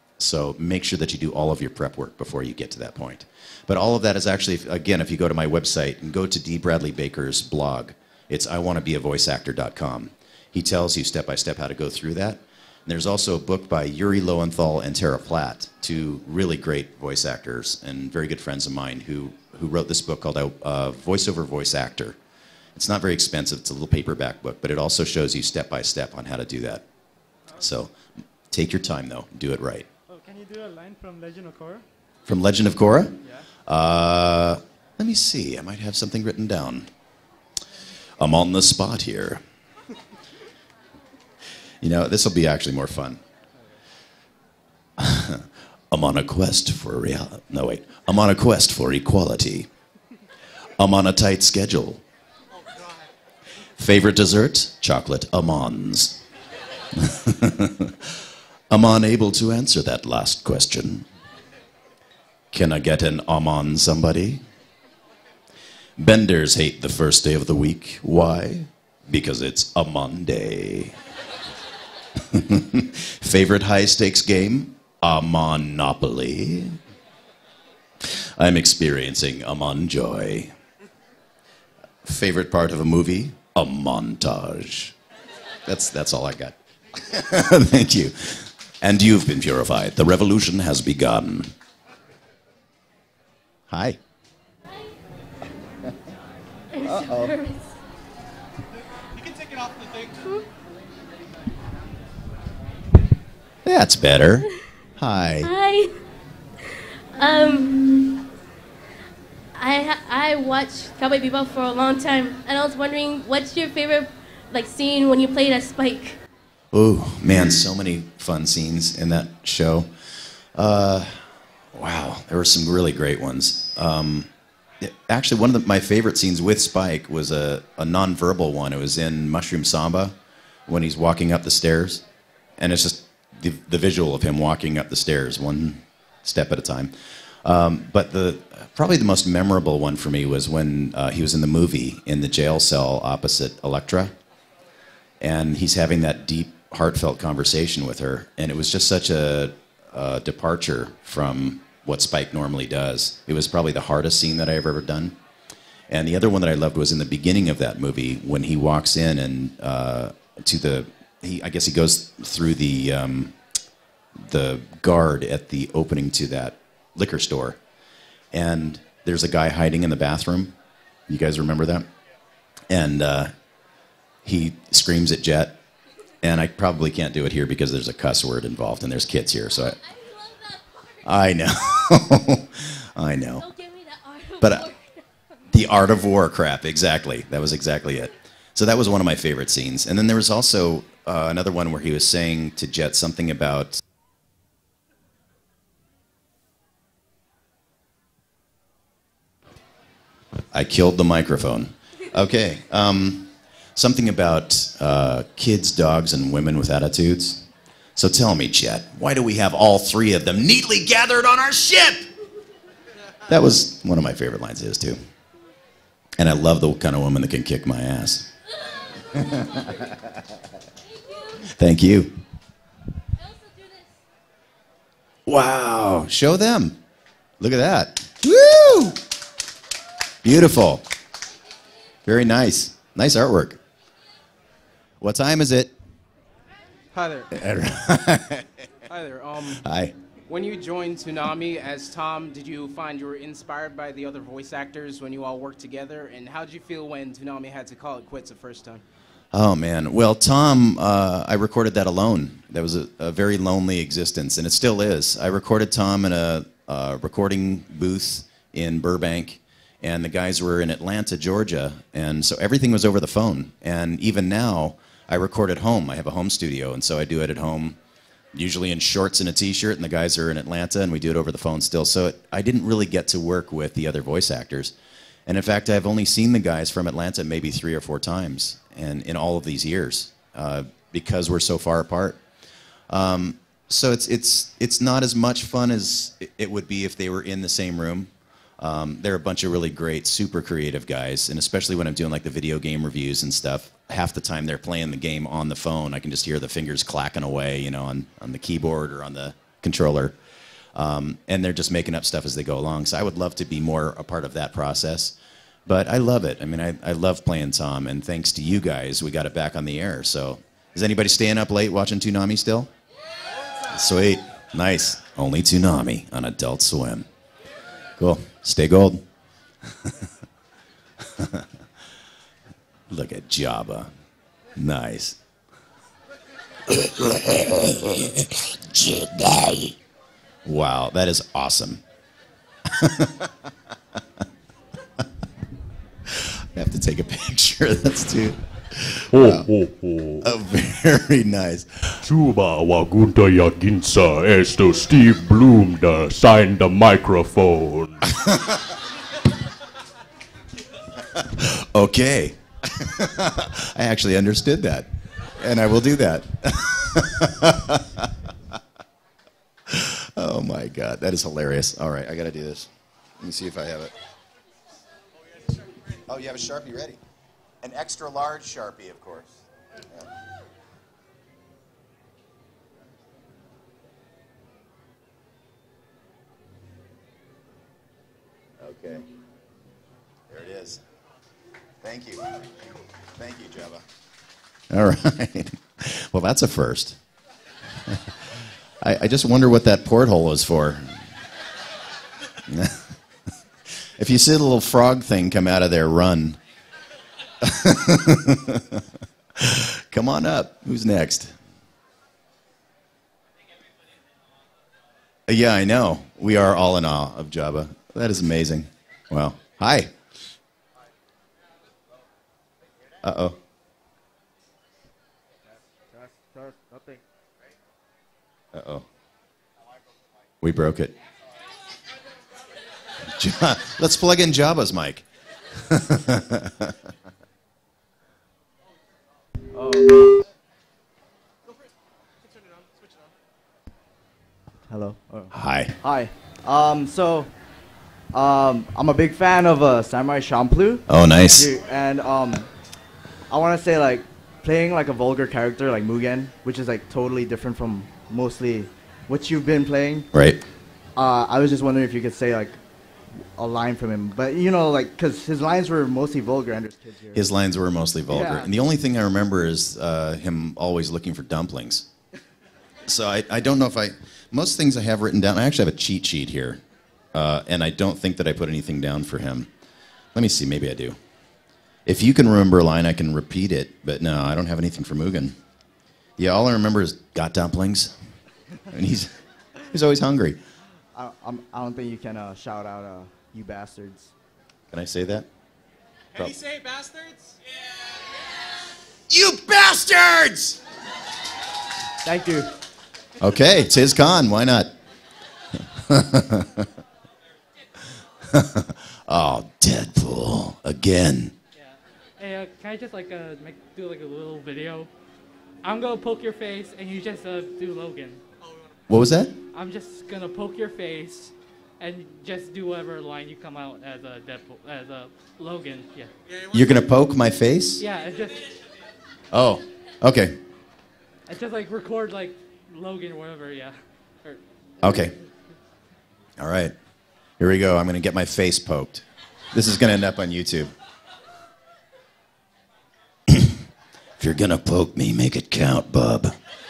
So make sure that you do all of your prep work before you get to that point. But all of that is actually, again, if you go to my website and go to D. Bradley Baker's blog, it's I wanna be a voice actor dot com. He tells you step by step how to go through that. And there's also a book by Yuri Lowenthal and Tara Platt, two really great voice actors and very good friends of mine who, who wrote this book called uh, Voiceover Voice Actor. It's not very expensive, it's a little paperback book, but it also shows you step by step on how to do that. So take your time though, do it right. Oh, can you do a line from Legend of Korra? From Legend of Korra? Yeah. Uh, let me see, I might have something written down. I'm on the spot here. You know, this will be actually more fun. I'm on a quest for reality. No, wait. I'm on a quest for equality. I'm on a tight schedule. Favorite dessert? Chocolate almonds. I'm unable to answer that last question. Can I get an almond, somebody? Benders hate the first day of the week. Why? Because it's a Monday. Favorite high-stakes game? A Monopoly. I'm experiencing a Monjoy. Favorite part of a movie? A montage. That's, that's all I got. Thank you. And you've been purified. The revolution has begun. Hi. Uh-oh. You can take it off the thing. That's better. Hi. Hi. Um, I I watched Cowboy Bebop for a long time, and I was wondering, what's your favorite like scene when you played as Spike? Oh man, so many fun scenes in that show. Uh, wow, there were some really great ones. Um, it, actually, one of the, my favorite scenes with Spike was a, a non-verbal one. It was in Mushroom Samba when he's walking up the stairs, and it's just the, the visual of him walking up the stairs one step at a time. Um, but the probably the most memorable one for me was when uh, he was in the movie in the jail cell opposite Elektra, and he's having that deep, heartfelt conversation with her, and it was just such a, a departure from what Spike normally does. It was probably the hardest scene that I've ever done. And the other one that I loved was in the beginning of that movie when he walks in and uh, to the, he, I guess he goes through the um, the guard at the opening to that liquor store, and there's a guy hiding in the bathroom. You guys remember that? And uh, he screams at Jet, and I probably can't do it here because there's a cuss word involved, and there's kids here, so I, I know, I know. But uh, the art of war crap, exactly. That was exactly it. So that was one of my favorite scenes. And then there was also uh, another one where he was saying to Jet something about I killed the microphone. Okay. Um, something about uh, kids, dogs, and women with attitudes. So tell me, Jet, why do we have all three of them neatly gathered on our ship? That was one of my favorite lines of his, too. And I love the kind of woman that can kick my ass. Thank you. Wow. Show them. Look at that. Woo! Beautiful. Very nice. Nice artwork. What time is it? Hi there. Hi there. Um, Hi. When you joined Toonami as Tom, did you find you were inspired by the other voice actors when you all worked together? And how did you feel when Toonami had to call it quits the first time? Oh, man. Well, Tom, uh, I recorded that alone. That was a, a very lonely existence, and it still is. I recorded Tom in a, a recording booth in Burbank, and the guys were in Atlanta, Georgia, and so everything was over the phone. And even now, I record at home. I have a home studio, and so I do it at home, usually in shorts and a t-shirt, and the guys are in Atlanta, and we do it over the phone still. So it, I didn't really get to work with the other voice actors. And in fact, I've only seen the guys from Atlanta maybe three or four times and in all of these years uh, because we're so far apart. Um, so it's, it's, it's not as much fun as it would be if they were in the same room. Um, they're a bunch of really great, super creative guys, and especially when I'm doing like the video game reviews and stuff, half the time they're playing the game on the phone. I can just hear the fingers clacking away, you know, on, on the keyboard or on the controller. Um, and they're just making up stuff as they go along. So I would love to be more a part of that process. But I love it. I mean, I, I love playing Tom, and thanks to you guys, we got it back on the air. So is anybody staying up late watching Toonami still? Sweet. Nice. Only Toonami on Adult Swim. Cool. Stay gold. Look at Jabba. Nice. Jedi. Wow, that is awesome. I have to take a picture. That's too. Oh, oh, oh. Oh, very nice. Chuba wagunta yaginsa esto Steve Bloom da signed the microphone. Okay. I actually understood that, and I will do that. Oh my God, that is hilarious. All right, I gotta do this. Let me see if I have it. Oh, you have a Sharpie ready. An extra large Sharpie, of course. Yeah. Okay. There it is. Thank you. Thank you, Jabba. All right. Well, that's a first. I, I just wonder what that porthole is for. If you see the little frog thing come out of there, run. Come on up. Who's next? Yeah, I know. We are all in awe of Jabba. That is amazing. Wow. Hi. Uh-oh. Uh-oh. We broke it. Let's plug in Jabba's mic. Oh. Hello. Oh. Hi. Hi. Um, so, um, I'm a big fan of uh, Samurai Champloo. Oh, nice. And um, I want to say, like, playing like a vulgar character like Mugen, which is like totally different from mostly what you've been playing. Right. Uh, I was just wondering if you could say like a line from him, but you know, like, because his lines were mostly vulgar and there's kids here. His lines were mostly vulgar. Yeah. And the only thing I remember is uh, him always looking for dumplings. So I, I don't know if I, most things I have written down, I actually have a cheat sheet here. Uh, and I don't think that I put anything down for him. Let me see, maybe I do. If you can remember a line, I can repeat it, but no, I don't have anything for Mugen. Yeah, all I remember is got dumplings. And he's, he's always hungry. I, I'm, I don't think you can uh, shout out uh, you bastards. Can I say that? Can you say bastards? You bastards! Thank you. Okay, it's his con, why not? Oh, Deadpool, again. Hey, uh, can I just like uh, make, do like a little video? I'm gonna poke your face, and you just uh, do Logan. What was that? I'm just gonna poke your face, and just do whatever line you come out as a Deadpool, as a Logan. Yeah. You're gonna poke my face? Yeah, and just Oh, okay, and just like record like Logan or whatever. Yeah. Or, okay. All right, here we go. I'm gonna get my face poked. This is gonna end up on YouTube. If you're gonna poke me, make it count, bub.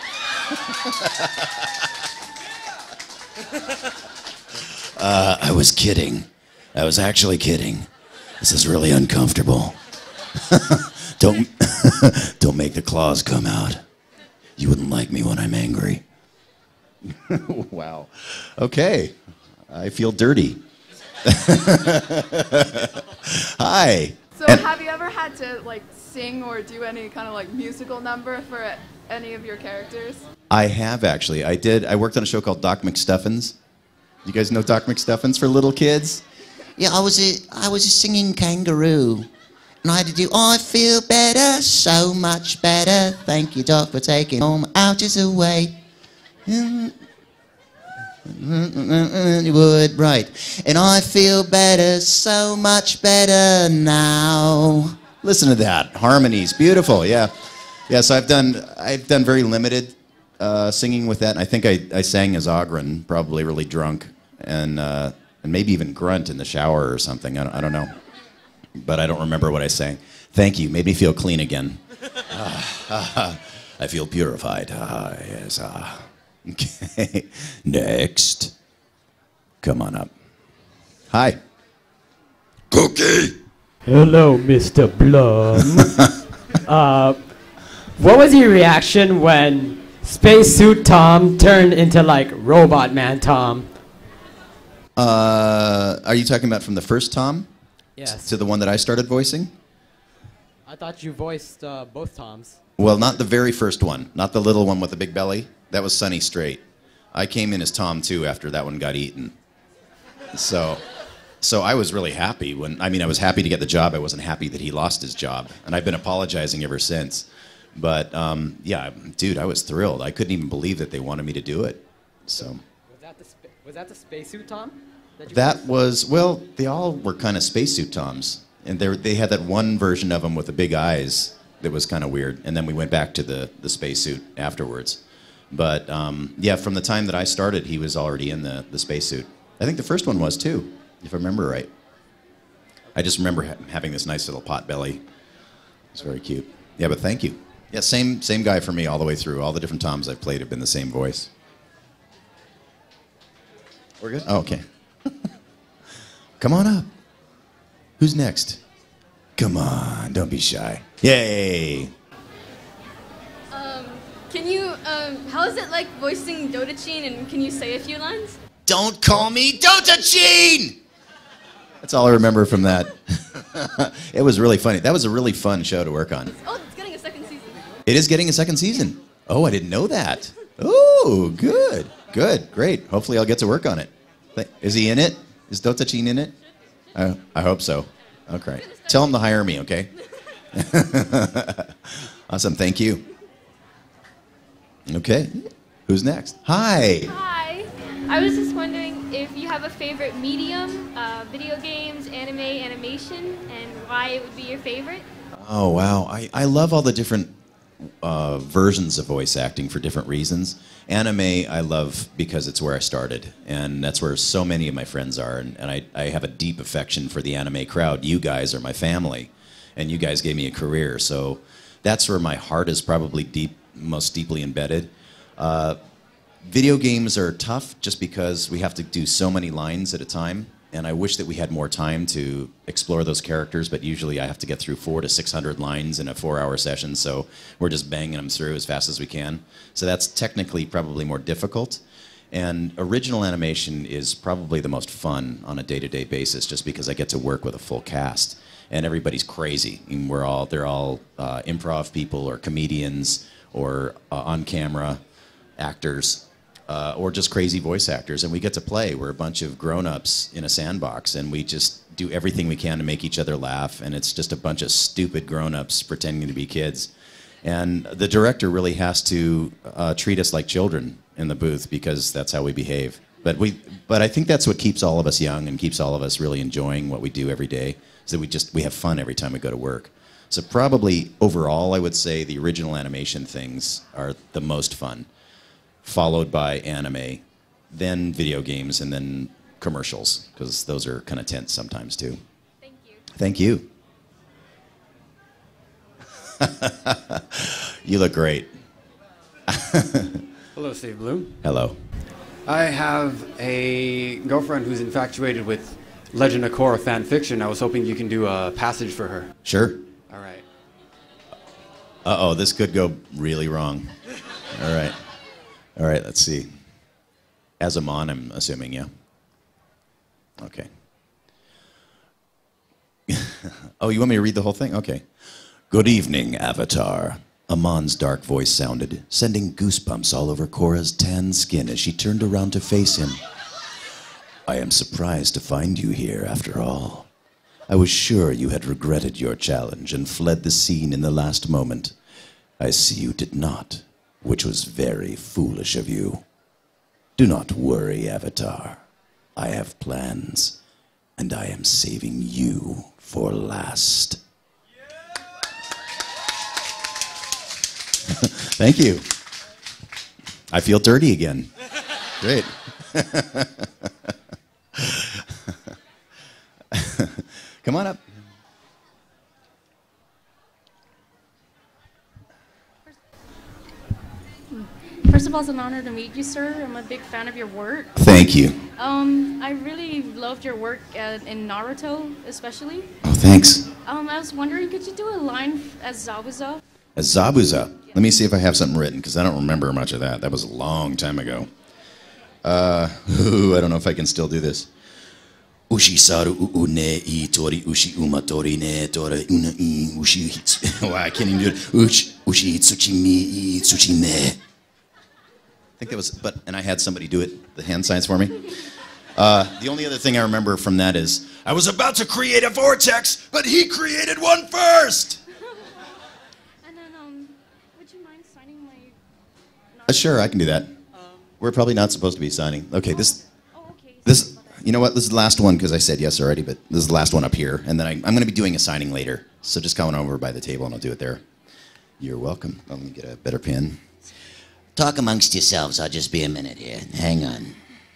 uh, I was kidding. I was actually kidding. This is really uncomfortable. don't, don't make the claws come out. You wouldn't like me when I'm angry. Wow. Okay. I feel dirty. Hi. So And- have you ever had to like sing or do any kind of like musical number for any of your characters? I have actually. I did. I worked on a show called Doc McStuffins. You guys know Doc McStuffins for little kids? Yeah, I was a, I was a singing kangaroo. And I had to do, I feel better, so much better. Thank you, Doc, for taking home ouches away. You would, right. And I feel better, so much better now. Listen to that. Harmonies. Beautiful. Yeah. Yeah, so I've done I've done very limited uh, singing with that. And I think I, I sang as Ogren, probably really drunk. And uh, and maybe even grunt in the shower or something. I don't, I don't know. But I don't remember what I sang. Thank you. Made me feel clean again. uh, I feel purified. Ah, yes. Ah. Okay. Next. Come on up. Hi. Cookie. Hello, Mister Blum. uh, what was your reaction when Spacesuit Tom turned into like Robot Man Tom? Uh, are you talking about from the first Tom? Yes. To the one that I started voicing? I thought you voiced uh, both Toms. Well, not the very first one. Not the little one with the big belly. That was Sunny Straight. I came in as Tom, too, after that one got eaten. So, so I was really happy when, I mean, I was happy to get the job. I wasn't happy that he lost his job. And I've been apologizing ever since. But, um, yeah, dude, I was thrilled. I couldn't even believe that they wanted me to do it. So. Was that the, spa- was that the Spacesuit Tom? That, you That voiced? was, well, they all were kind of spacesuit Toms. And they they had that one version of him with the big eyes that was kind of weird. And then we went back to the, the spacesuit afterwards. But, um, yeah, from the time that I started, he was already in the, the spacesuit. I think the first one was, too, if I remember right. I just remember ha- having this nice little pot belly. It's very cute. Yeah, but thank you. Yeah, same, same guy for me all the way through. All the different Toms I've played have been the same voice. We're good? Oh, okay. Come on up. Who's next? Come on, don't be shy. Yay! Um, can you, um, how is it like voicing Dotachin, and can you say a few lines? Don't call me Dotachin! That's all I remember from that. It was really funny. That was a really fun show to work on. Oh, it's getting a second season. It is getting a second season. Oh, I didn't know that. Oh, good. Good, great. Hopefully I'll get to work on it. Is he in it? Is Dotachin in it? Uh, I hope so. Okay. Tell him to hire me, okay? Awesome, thank you. Okay, who's next? Hi. Hi. I was just wondering if you have a favorite medium, uh, video games, anime, animation, and why it would be your favorite. Oh, wow. I, I love all the different uh, versions of voice acting for different reasons. Anime, I love because it's where I started, and that's where so many of my friends are, and, and I, I have a deep affection for the anime crowd. You guys are my family, and you guys gave me a career, so that's where my heart is probably deep, most deeply embedded. Uh, video games are tough just because we have to do so many lines at a time. And I wish that we had more time to explore those characters, but usually I have to get through four to six hundred lines in a four-hour session, so we're just banging them through as fast as we can. So that's technically probably more difficult. And original animation is probably the most fun on a day-to-day basis, just because I get to work with a full cast, and everybody's crazy. I mean, we're all they're all uh, improv people or comedians or uh, on-camera actors. Uh, or just crazy voice actors, and we get to play. We're a bunch of grown-ups in a sandbox, and we just do everything we can to make each other laugh, and it's just a bunch of stupid grown-ups pretending to be kids. And the director really has to uh, treat us like children in the booth, because that's how we behave. But we, but I think that's what keeps all of us young and keeps all of us really enjoying what we do every day, is that we just we have fun every time we go to work. So probably overall, I would say the original animation things are the most fun, followed by anime, then video games, and then commercials, because those are kind of tense sometimes too. Thank you. Thank you. You look great. Hello, Steve Blue. Hello. I have a girlfriend who's infatuated with Legend of Korra fan fiction. I was hoping you can do a passage for her. Sure. All right. Uh-oh, this could go really wrong. All right. All right, let's see. Azamon, I'm assuming, yeah? Okay. Oh, you want me to read the whole thing? Okay. Good evening, Avatar. Amon's dark voice sounded, sending goosebumps all over Korra's tan skin as she turned around to face him. I am surprised to find you here, after all. I was sure you had regretted your challenge and fled the scene in the last moment. I see you did not, which was very foolish of you. Do not worry, Avatar. I have plans, and I am saving you for last. Thank you. I feel dirty again. Great. Come on up. First of all, it's an honor to meet you, sir. I'm a big fan of your work. Thank you. Um, I really loved your work uh, in Naruto, especially. Oh, thanks. Um, I was wondering, could you do a line as Zabuza? As Zabuza. Let me see if I have something written, because I don't remember much of that. That was a long time ago. Uh, ooh, I don't know if I can still do this. Ushi saru uune I tori ushi umatori ne tora una I ushi hitsu. Wow, I can't even do it. Ushi ushi hitsuchi mi itsuchi ne. I think that was, but, and I had somebody do it, the hand signs for me. Uh, the only other thing I remember from that is, I was about to create a vortex, but he created one first! And then, um, would you mind signing my... Uh, sure, I can do that. We're probably not supposed to be signing. Okay, this, this, you know what, this is the last one, because I said yes already, but this is the last one up here, and then I, I'm going to be doing a signing later, so just come on over by the table and I'll do it there. You're welcome. Let me get a better pen. Talk amongst yourselves. I'll just be a minute here. Hang on.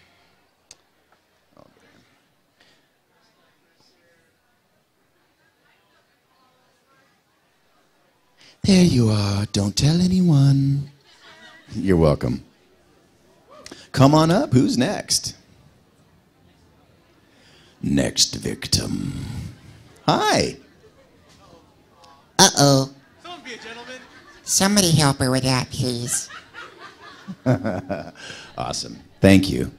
There you are. Don't tell anyone. You're welcome. Come on up. Who's next? Next victim. Hi. Uh-oh. Somebody help her with that, please. Awesome. Thank you.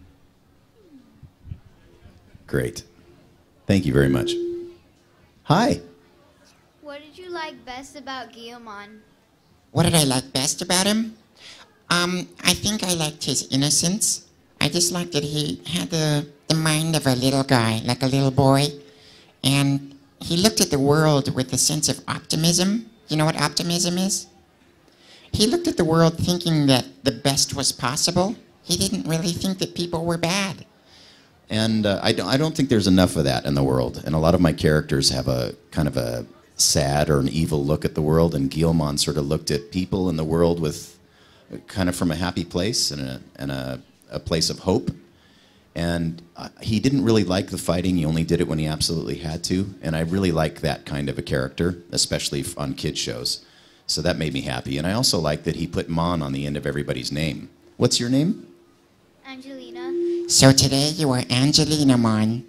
Great. Thank you very much. Hi. What did you like best about Guillemon? What did I like best about him? Um, I think I liked his innocence. I just liked that he had the, the mind of a little guy, like a little boy. And he looked at the world with a sense of optimism. You know what optimism is? He looked at the world thinking that the best was possible. He didn't really think that people were bad. And uh, I, don't, I don't think there's enough of that in the world. And a lot of my characters have a kind of a sad or an evil look at the world. And Guillemon sort of looked at people in the world with kind of from a happy place and a, and a, a place of hope. And uh, he didn't really like the fighting. He only did it when he absolutely had to. And I really like that kind of a character, especially on kids shows. So that made me happy. And I also like that he put Mon on the end of everybody's name. What's your name? Angelina. So today you are Angelina Mon.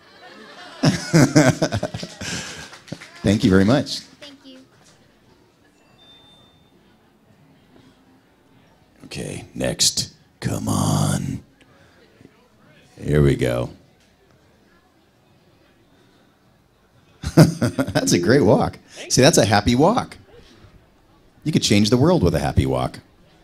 Thank you very much. Thank you. Okay, next. Come on. Here we go. That's a great walk. See, that's a happy walk. You could change the world with a happy walk.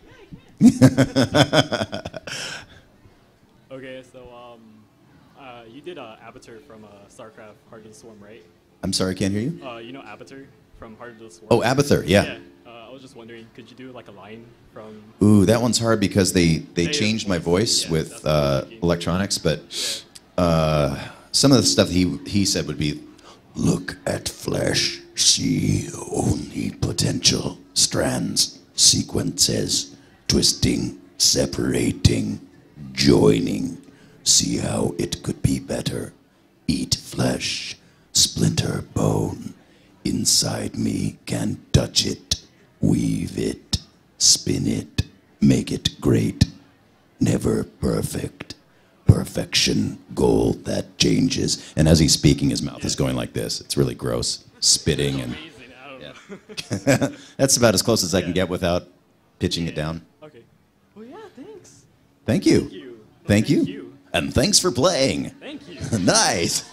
Okay, so um, uh, you did uh, Abatur from uh, StarCraft Heart of the Swarm, right? I'm sorry, I can't hear you. Uh, you know Abatur from Heart of the Swarm? Oh, Abathur, yeah. Yeah. Uh, I was just wondering, could you do like a line from... Ooh, that one's hard because they, they Hey, changed my voice yeah, with uh, electronics, but uh, some of the stuff he, he said would be, look at flesh, see only potential strands, sequences, twisting, separating, joining. See how it could be better. Eat flesh, splinter bone. Inside me can touch it, weave it, spin it, make it great. Never perfect. Perfection, goal that changes. And as he's speaking, his mouth is going like this. It's really gross. Spitting and... Yeah. That's about as close as I can get without pitching it down. Okay. Oh yeah, thanks. Thank you. Thank you. Thank you. Thank you. And thanks for playing. Thank you. Nice.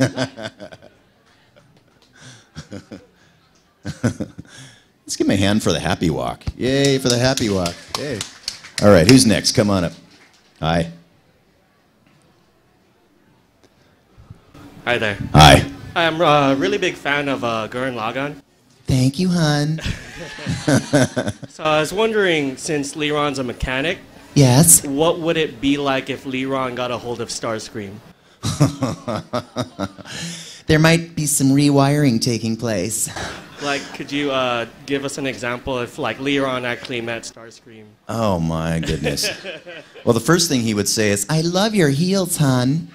Let's give him a hand for the happy walk. Yay for the happy walk. Yay. All right, who's next? Come on up. Hi. Hi there. Hi. I'm a really big fan of uh, Gurren Lagann. Thank you, hon. So I was wondering, since Leron's a mechanic, Yes. what would it be like if Leron got a hold of Starscream? There might be some rewiring taking place. Like, could you uh, give us an example if, like, Leron actually met Starscream? Oh, my goodness. Well, the first thing he would say is, I love your heels, hon.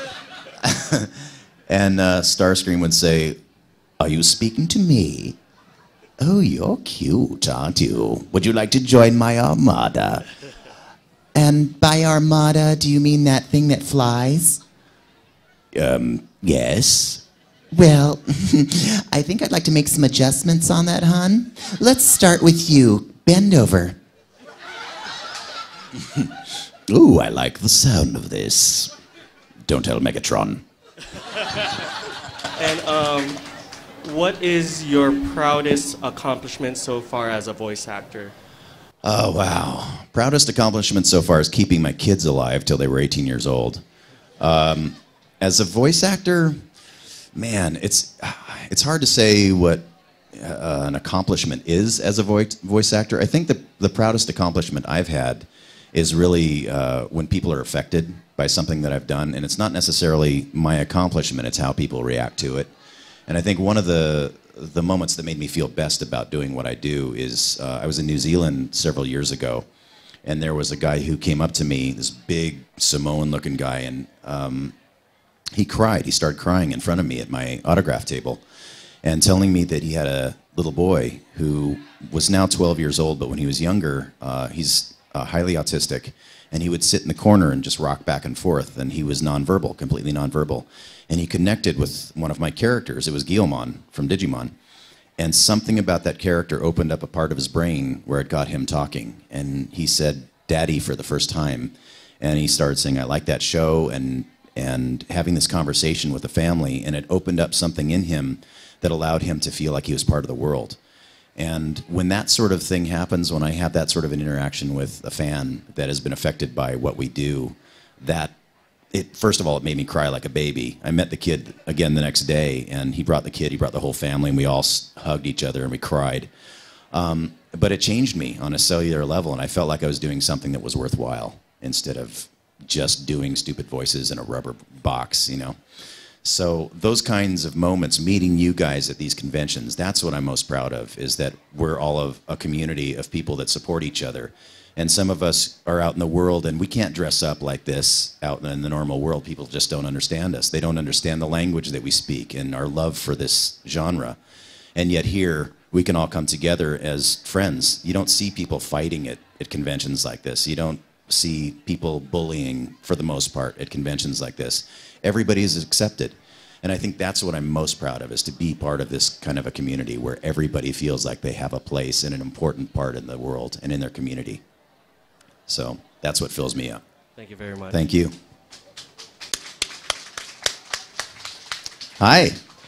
And uh, Starscream would say, are you speaking to me? Oh, you're cute, aren't you? Would you like to join my armada? And by armada, do you mean that thing that flies? Um, yes. Well, I think I'd like to make some adjustments on that, hon. Let's start with you. Bend over. Ooh, I like the sound of this. Don't tell Megatron. And um, what is your proudest accomplishment so far as a voice actor? Oh, wow. Proudest accomplishment so far is keeping my kids alive till they were eighteen years old. Um, as a voice actor, man, it's, it's hard to say what uh, an accomplishment is as a voice, voice actor. I think the, the proudest accomplishment I've had is really uh, when people are affected by something that I've done, and it's not necessarily my accomplishment, it's how people react to it. And I think one of the the moments that made me feel best about doing what I do is uh, I was in New Zealand several years ago, and there was a guy who came up to me, this big Samoan-looking guy, and um, he cried. He started crying in front of me at my autograph table and telling me that he had a little boy who was now twelve years old, but when he was younger, uh, he's uh, highly autistic, and he would sit in the corner and just rock back and forth, and he was nonverbal, completely nonverbal. And he connected with one of my characters. It was Guilmon from Digimon. And something about that character opened up a part of his brain where it got him talking. And he said, Daddy, for the first time. And he started saying, I like that show, and, and having this conversation with the family. And it opened up something in him that allowed him to feel like he was part of the world. And when that sort of thing happens, when I have that sort of an interaction with a fan that has been affected by what we do, that It, first of all, it made me cry like a baby. I met the kid again the next day, and he brought the kid, he brought the whole family, and we all hugged each other and we cried. Um, but it changed me on a cellular level, and I felt like I was doing something that was worthwhile instead of just doing stupid voices in a rubber box, you know. So those kinds of moments, meeting you guys at these conventions, that's what I'm most proud of, is that we're all of a community of people that support each other. And some of us are out in the world, and we can't dress up like this out in the normal world. People just don't understand us. They don't understand the language that we speak and our love for this genre. And yet here, we can all come together as friends. You don't see people fighting at, at conventions like this. You don't see people bullying for the most part at conventions like this. Everybody is accepted. And I think that's what I'm most proud of, is to be part of this kind of a community where everybody feels like they have a place and an important part in the world and in their community. So that's what fills me up. Thank you very much. Thank you. Hi.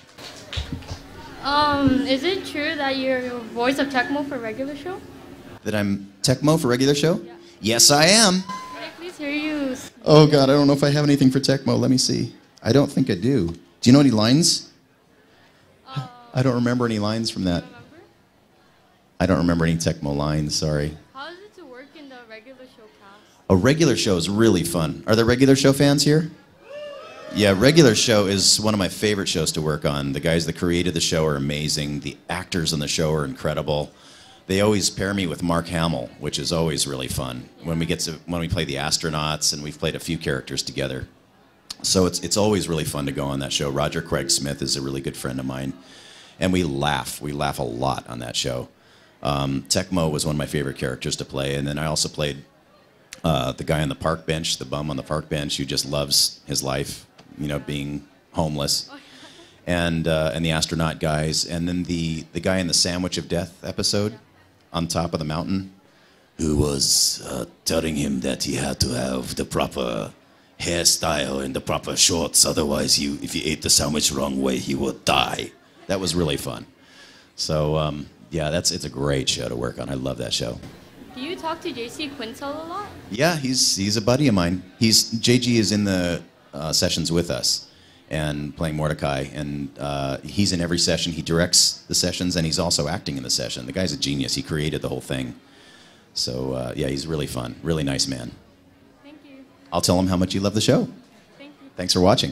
Um, is it true that you're voice of Tecmo for regular show? That I'm Tecmo for regular show? Yeah. Yes, I am. Can I please hear you? Oh, God, I don't know if I have anything for Tecmo. Let me see. I don't think I do. Do you know any lines? Uh, I don't remember any lines from that. I don't remember any Tecmo lines, sorry. How is it to work in the regular show cast? A regular show is really fun. Are there regular show fans here? Yeah, regular show is one of my favorite shows to work on. The guys that created the show are amazing. The actors on the show are incredible. They always pair me with Mark Hamill, which is always really fun. When we get to when we play the astronauts, and we've played a few characters together. So it's it's always really fun to go on that show. Roger Craig Smith is a really good friend of mine, and we laugh. We laugh a lot on that show. Um, Tecmo was one of my favorite characters to play, and then I also played uh, the guy on the park bench, the bum on the park bench, who just loves his life, you know, being homeless, and uh, and the astronaut guys, and then the the guy in the Sandwich of Death episode, on top of the mountain, who was uh, telling him that he had to have the proper hairstyle and the proper shorts, otherwise you, if he ate the sandwich wrong way, he would die. That was really fun. So um, yeah, that's it's a great show to work on. I love that show. Do you talk to J C Quintel a lot? Yeah, he's he's a buddy of mine. He's J G is in the uh, sessions with us and playing Mordecai, and uh, he's in every session. He directs the sessions, and he's also acting in the session. The guy's a genius. He created the whole thing. So uh, yeah, he's really fun, really nice man. Thank you. I'll tell him how much you love the show. Thank you. Thanks for watching.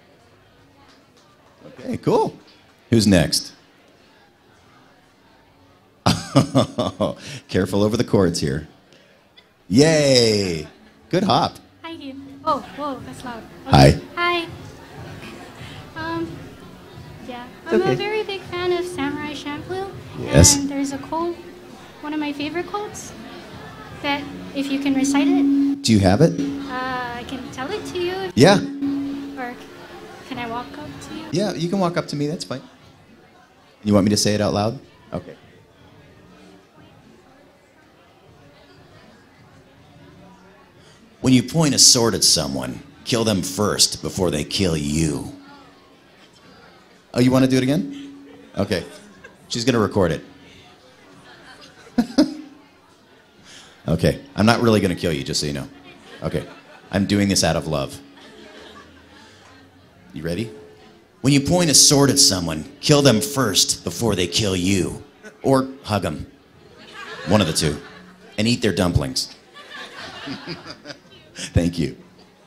Okay, cool. Who's next? Careful over the cords here. Yay! Good hop. Hi, you. Oh, whoa, that's loud. Hi. Hi. Um, yeah, I'm Okay. a very big fan of Samurai Champloo. Yes. And there's a quote, one of my favorite quotes, that if you can recite it, Do you have it? uh, I can tell it to you. if- Yeah. Or can I walk up to you? Yeah, you can walk up to me. That's fine. You want me to say it out loud? Okay. When you point a sword at someone, kill them first before they kill you. Oh, you want to do it again? Okay. She's going to record it. Okay. I'm not really going to kill you, just so you know. Okay. I'm doing this out of love. You ready? When you point a sword at someone, kill them first before they kill you. Or hug them. One of the two. And eat their dumplings. Thank you.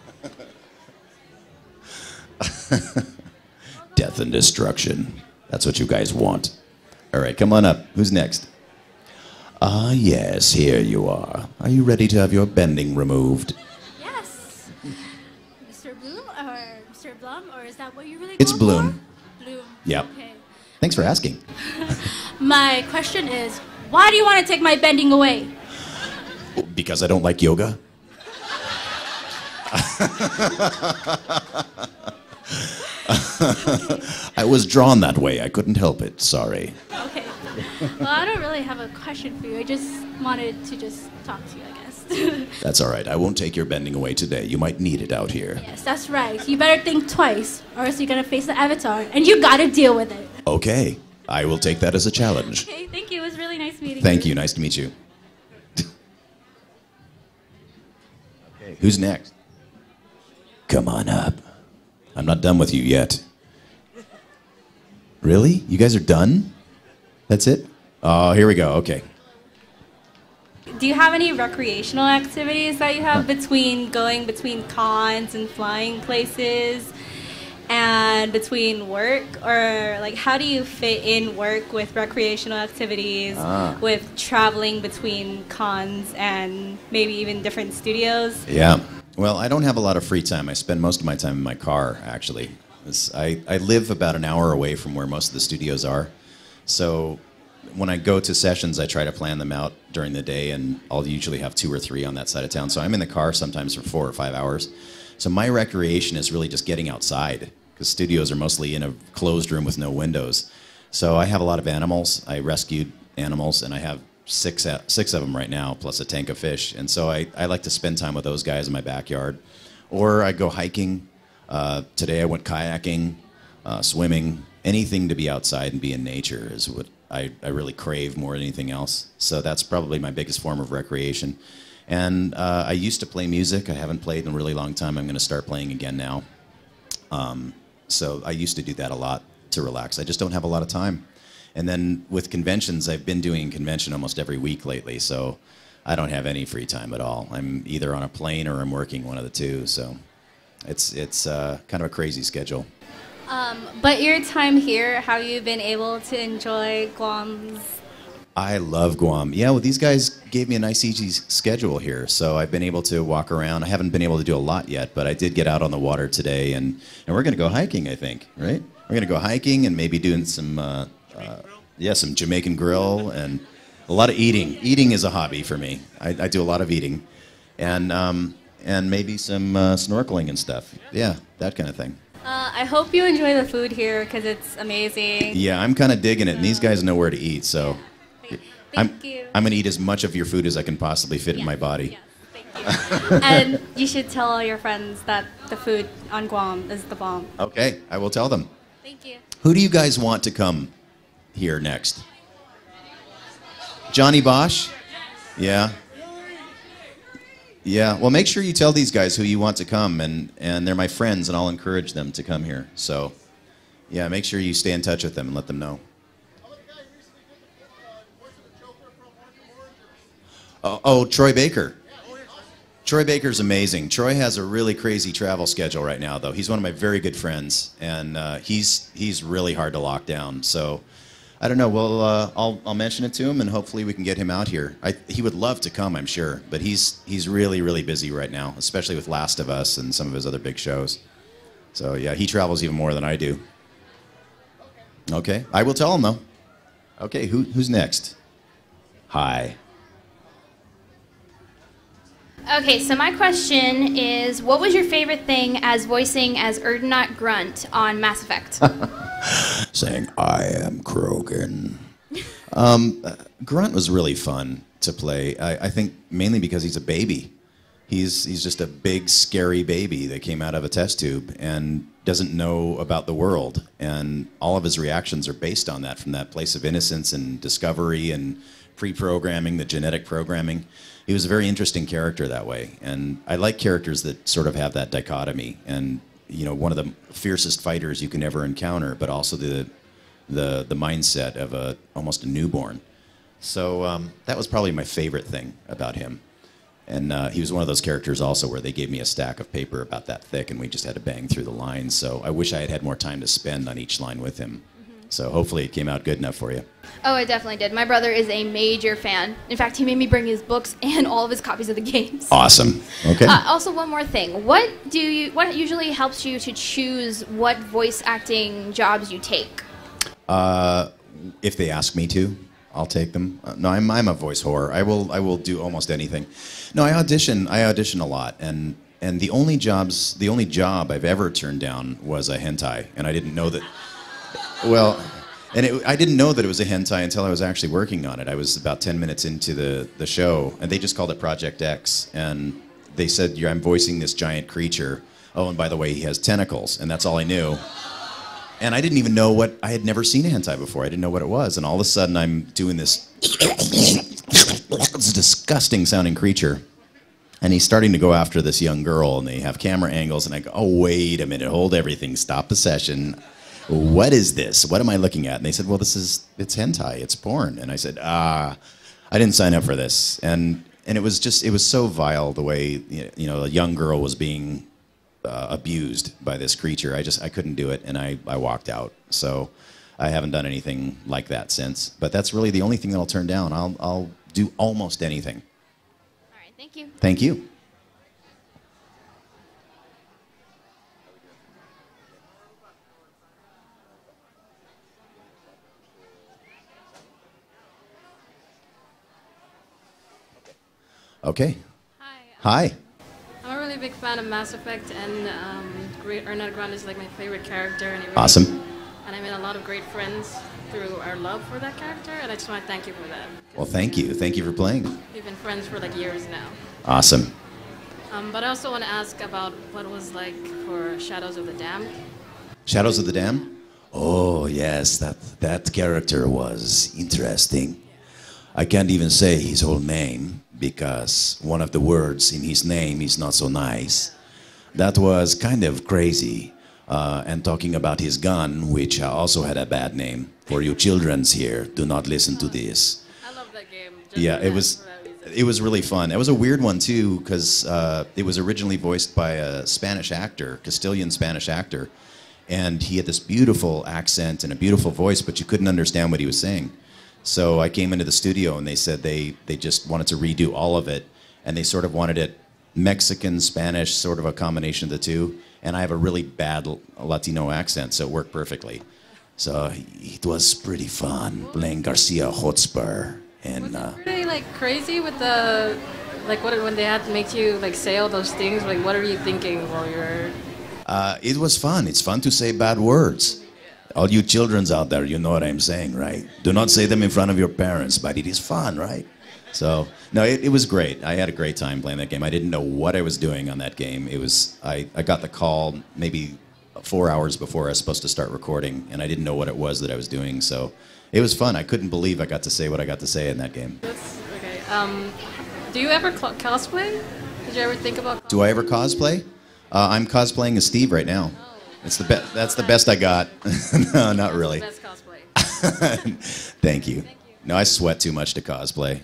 Death and destruction. That's what you guys want. All right, come on up. Who's next? Ah, yes, here you are. Are you ready to have your bending removed? Yes. Mister Bloom or Mister Blum, or is that what you really It's call Bloom. for? Bloom. Yep. Okay. Thanks for asking. My question is, why do you want to take my bending away? Because I don't like yoga? I was drawn that way. I couldn't help it. Sorry. Okay. Well, I don't really have a question for you. I just wanted to just talk to you, I guess. That's all right. I won't take your bending away today. You might need it out here. Yes, that's right. You better think twice, or else you're gonna face the Avatar, and you gotta deal with it. Okay. I will take that as a challenge. Okay, thank you. It was really nice meeting you. Thank you. Nice to meet you. Okay. Who's next? Come on up. I'm not done with you yet. Really? You guys are done? That's it? Oh, here we go. Okay. Do you have any recreational activities that you have between going between cons and flying places and between work? Or like how do you fit in work with recreational activities, Ah. with traveling between cons and maybe even different studios? Yeah. Well, I don't have a lot of free time. I spend most of my time in my car, actually. It's- I, I live about an hour away from where most of the studios are. So when I go to sessions, I try to plan them out during the day, and I'll usually have two or three on that side of town. So I'm in the car sometimes for four or five hours. So my recreation is really just getting outside, because studios are mostly in a closed room with no windows. So I have a lot of animals. I rescued animals, and I have six six of them right now, plus a tank of fish. And so I, I like to spend time with those guys in my backyard. Or I go hiking. Uh, today I went kayaking, uh, swimming. Anything to be outside and be in nature is what I, I really crave more than anything else. So that's probably my biggest form of recreation. And uh, I used to play music. I haven't played in a really long time. I'm going to start playing again now. Um, so I used to do that a lot to relax. I just don't have a lot of time. And then with conventions, I've been doing a convention almost every week lately, so I don't have any free time at all. I'm either on a plane or I'm working, one of the two. So it's, it's uh, kind of a crazy schedule. Um, but your time here, have you been able to enjoy Guam's? I love Guam. Yeah, well, these guys gave me a nice, easy schedule here, so I've been able to walk around. I haven't been able to do a lot yet, but I did get out on the water today, and, and we're going to go hiking, I think, right? We're going to go hiking and maybe doing some, uh, uh, yeah, some Jamaican grill and a lot of eating. Eating is a hobby for me. I, I do a lot of eating, and um, and maybe some uh, snorkeling and stuff. Yeah, that kind of thing. Uh, I hope you enjoy the food here because it's amazing. Yeah, I'm kind of digging it, and these guys know where to eat, so I'm, Thank you. I'm going to eat as much of your food as I can possibly fit in my body. And you should tell all your friends that the food on Guam is the bomb. Okay, I will tell them. Thank you. Who do you guys want to come here next? Johnny Bosch? Yeah. Yeah, well, make sure you tell these guys who you want to come, and, and they're my friends, and I'll encourage them to come here. So, yeah, make sure you stay in touch with them and let them know. Oh, oh Troy Baker. Troy Baker's amazing. Troy has a really crazy travel schedule right now, though. He's one of my very good friends, and uh, he's he's really hard to lock down. So, I don't know. Well, uh, I'll I'll mention it to him, and hopefully we can get him out here. I, he would love to come, I'm sure, but he's he's really really busy right now, especially with Last of Us and some of his other big shows. So yeah, he travels even more than I do. Okay, I will tell him though. Okay, who who's next? Hi. Okay, so my question is, what was your favorite thing as voicing as Urdnot Grunt on Mass Effect? Saying, I am Krogan. um, uh, Grunt was really fun to play, I, I think mainly because he's a baby. He's, he's just a big, scary baby that came out of a test tube and doesn't know about the world. And all of his reactions are based on that, from that place of innocence and discovery and pre-programming, the genetic programming. He was a very interesting character that way. And I like characters that sort of have that dichotomy. And, you know, one of the fiercest fighters you can ever encounter, but also the, the, the mindset of a, almost a newborn. So um, that was probably my favorite thing about him. And uh, he was one of those characters also where they gave me a stack of paper about that thick and we just had to bang through the lines. So I wish I had had more time to spend on each line with him. So hopefully it came out good enough for you. Oh, I definitely did. My brother is a major fan. In fact, he made me bring his books and all of his copies of the games. Awesome. Okay. Uh, also, one more thing. What do you? What usually helps you to choose what voice acting jobs you take? Uh, if they ask me to, I'll take them. Uh, no, I'm I'm a voice whore. I will I will do almost anything. No, I audition. I audition a lot, and and the only jobs, the only job I've ever turned down was a hentai, and I didn't know that. Well, and it, I didn't know that it was a hentai until I was actually working on it. I was about ten minutes into the, the show, and they just called it Project X. And they said, "Yeah, I'm voicing this giant creature. Oh, and by the way, he has tentacles." And that's all I knew. And I didn't even know what, I had never seen a hentai before. I didn't know what it was. And all of a sudden, I'm doing this it's disgusting sounding creature. And he's starting to go after this young girl, and they have camera angles. And I go, "Oh, wait a minute, hold everything, stop the session. What is this? What am I looking at?" And they said, "Well, this is, it's hentai, it's porn." And I said, ah, I didn't sign up for this. And and it was just, it was so vile the way, you know, a young girl was being uh, abused by this creature. I just, I couldn't do it, and I, I walked out. So I haven't done anything like that since. But that's really the only thing that I'll turn down. I'll, I'll do almost anything. All right, thank you. Thank you. Okay. Hi. I'm a really big fan of Mass Effect, and um, Great Ernest Grunt is like my favorite character. And he really, Awesome. And I made a lot of great friends through our love for that character, and I just want to thank you for that. Well, thank you. Thank you for playing. We've been friends for like years now. Awesome. Um, but I also want to ask about what it was like for Shadows of the Damned. Shadows of the Dam? Oh, yes, that, that character was interesting. I can't even say his whole name because one of the words in his name is not so nice. That was kind of crazy. Uh, and talking about his gun, which also had a bad name. For you childrens here, do not listen to this. I love that game. Yeah, it was, it was really fun. It was a weird one too, because uh, it was originally voiced by a Spanish actor, Castilian Spanish actor. And he had this beautiful accent and a beautiful voice, but you couldn't understand what he was saying. So I came into the studio and they said they, they just wanted to redo all of it. And they sort of wanted it Mexican, Spanish, sort of a combination of the two. And I have a really bad Latino accent, so it worked perfectly. So it was pretty fun playing Garcia Hotspur. And uh, Pretty like crazy with the, like what when they had to make you like say all those things. Like what are you thinking while you're? uh, it was fun. It's fun to say bad words. All you childrens out there, you know what I'm saying, right? Do not say them in front of your parents, but it is fun, right? So, no, it, it was great. I had a great time playing that game. I didn't know what I was doing on that game. It was, I, I got the call maybe four hours before I was supposed to start recording, and I didn't know what it was that I was doing, so it was fun. I couldn't believe I got to say what I got to say in that game. That's okay. Um, do you ever cl- cosplay? Did you ever think about? Do I ever cosplay? Uh, I'm cosplaying as Steve right now. That's the, be- that's the best I got. No, not really. Best cosplay. Thank you. No, I sweat too much to cosplay.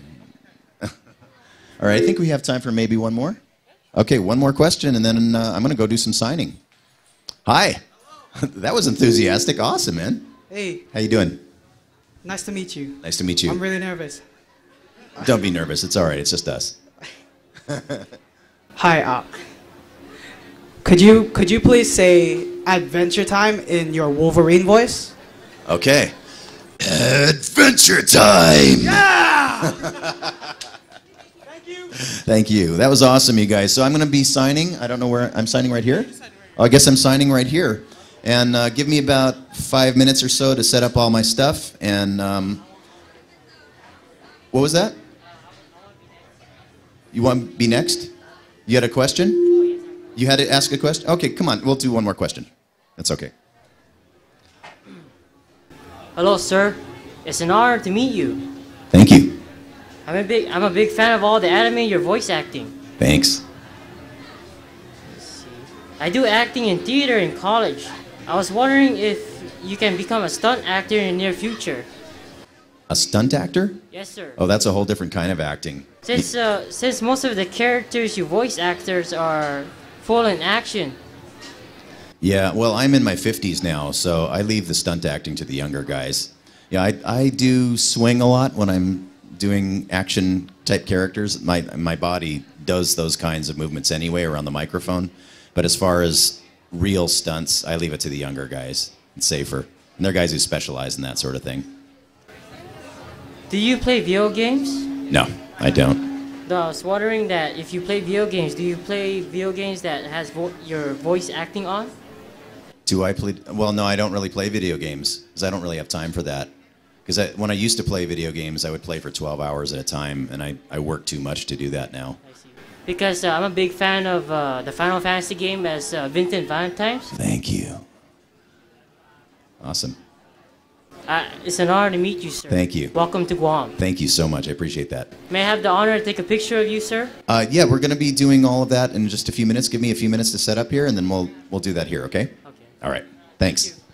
All right, I think we have time for maybe one more. Okay, one more question, and then uh, I'm going to go do some signing. Hi. That was enthusiastic. Awesome, man. Hey. How you doing? Nice to meet you. Nice to meet you. I'm really nervous. Don't be nervous. It's all right. It's just us. Hi. Uh, could you could you please say Adventure Time in your Wolverine voice? Okay. Adventure Time! Yeah! Thank you. That was awesome, you guys. So I'm going to be signing. I don't know where I'm signing right here. Oh, I guess I'm signing right here. And uh, give me about five minutes or so to set up all my stuff. And um, what was that? You want to be next? You had a question? You had to ask a question? Okay, come on. We'll do one more question. That's okay. Hello, sir. It's an honor to meet you. Thank you. I'm a big I'm a big fan of all the anime you're voice acting. Thanks. I do acting in theater in college. I was wondering if you can become a stunt actor in the near future. A stunt actor? Yes, sir. Oh, that's a whole different kind of acting. Since uh, since most of the characters you voice actors are full in action. Yeah, well, I'm in my fifties now, so I leave the stunt acting to the younger guys. Yeah, I, I do swing a lot when I'm doing action type characters. My, my body does those kinds of movements anyway around the microphone. But as far as real stunts, I leave it to the younger guys. It's safer. And they're guys who specialize in that sort of thing. Do you play video games? No, I don't. No, I was wondering that if you play video games, do you play video games that has vo- your voice acting on? Do I play? Well, no, I don't really play video games because I don't really have time for that. Because when I used to play video games, I would play for twelve hours at a time, and I, I work too much to do that now. Because uh, I'm a big fan of uh, the Final Fantasy game as uh, Vincent Valentine's. Thank you. Awesome. Uh, it's an honor to meet you, sir. Thank you. Welcome to Guam. Thank you so much. I appreciate that. May I have the honor to take a picture of you, sir? Uh, yeah, we're going to be doing all of that in just a few minutes. Give me a few minutes to set up here, and then we'll we'll do that here, okay? Okay. All right. Thanks.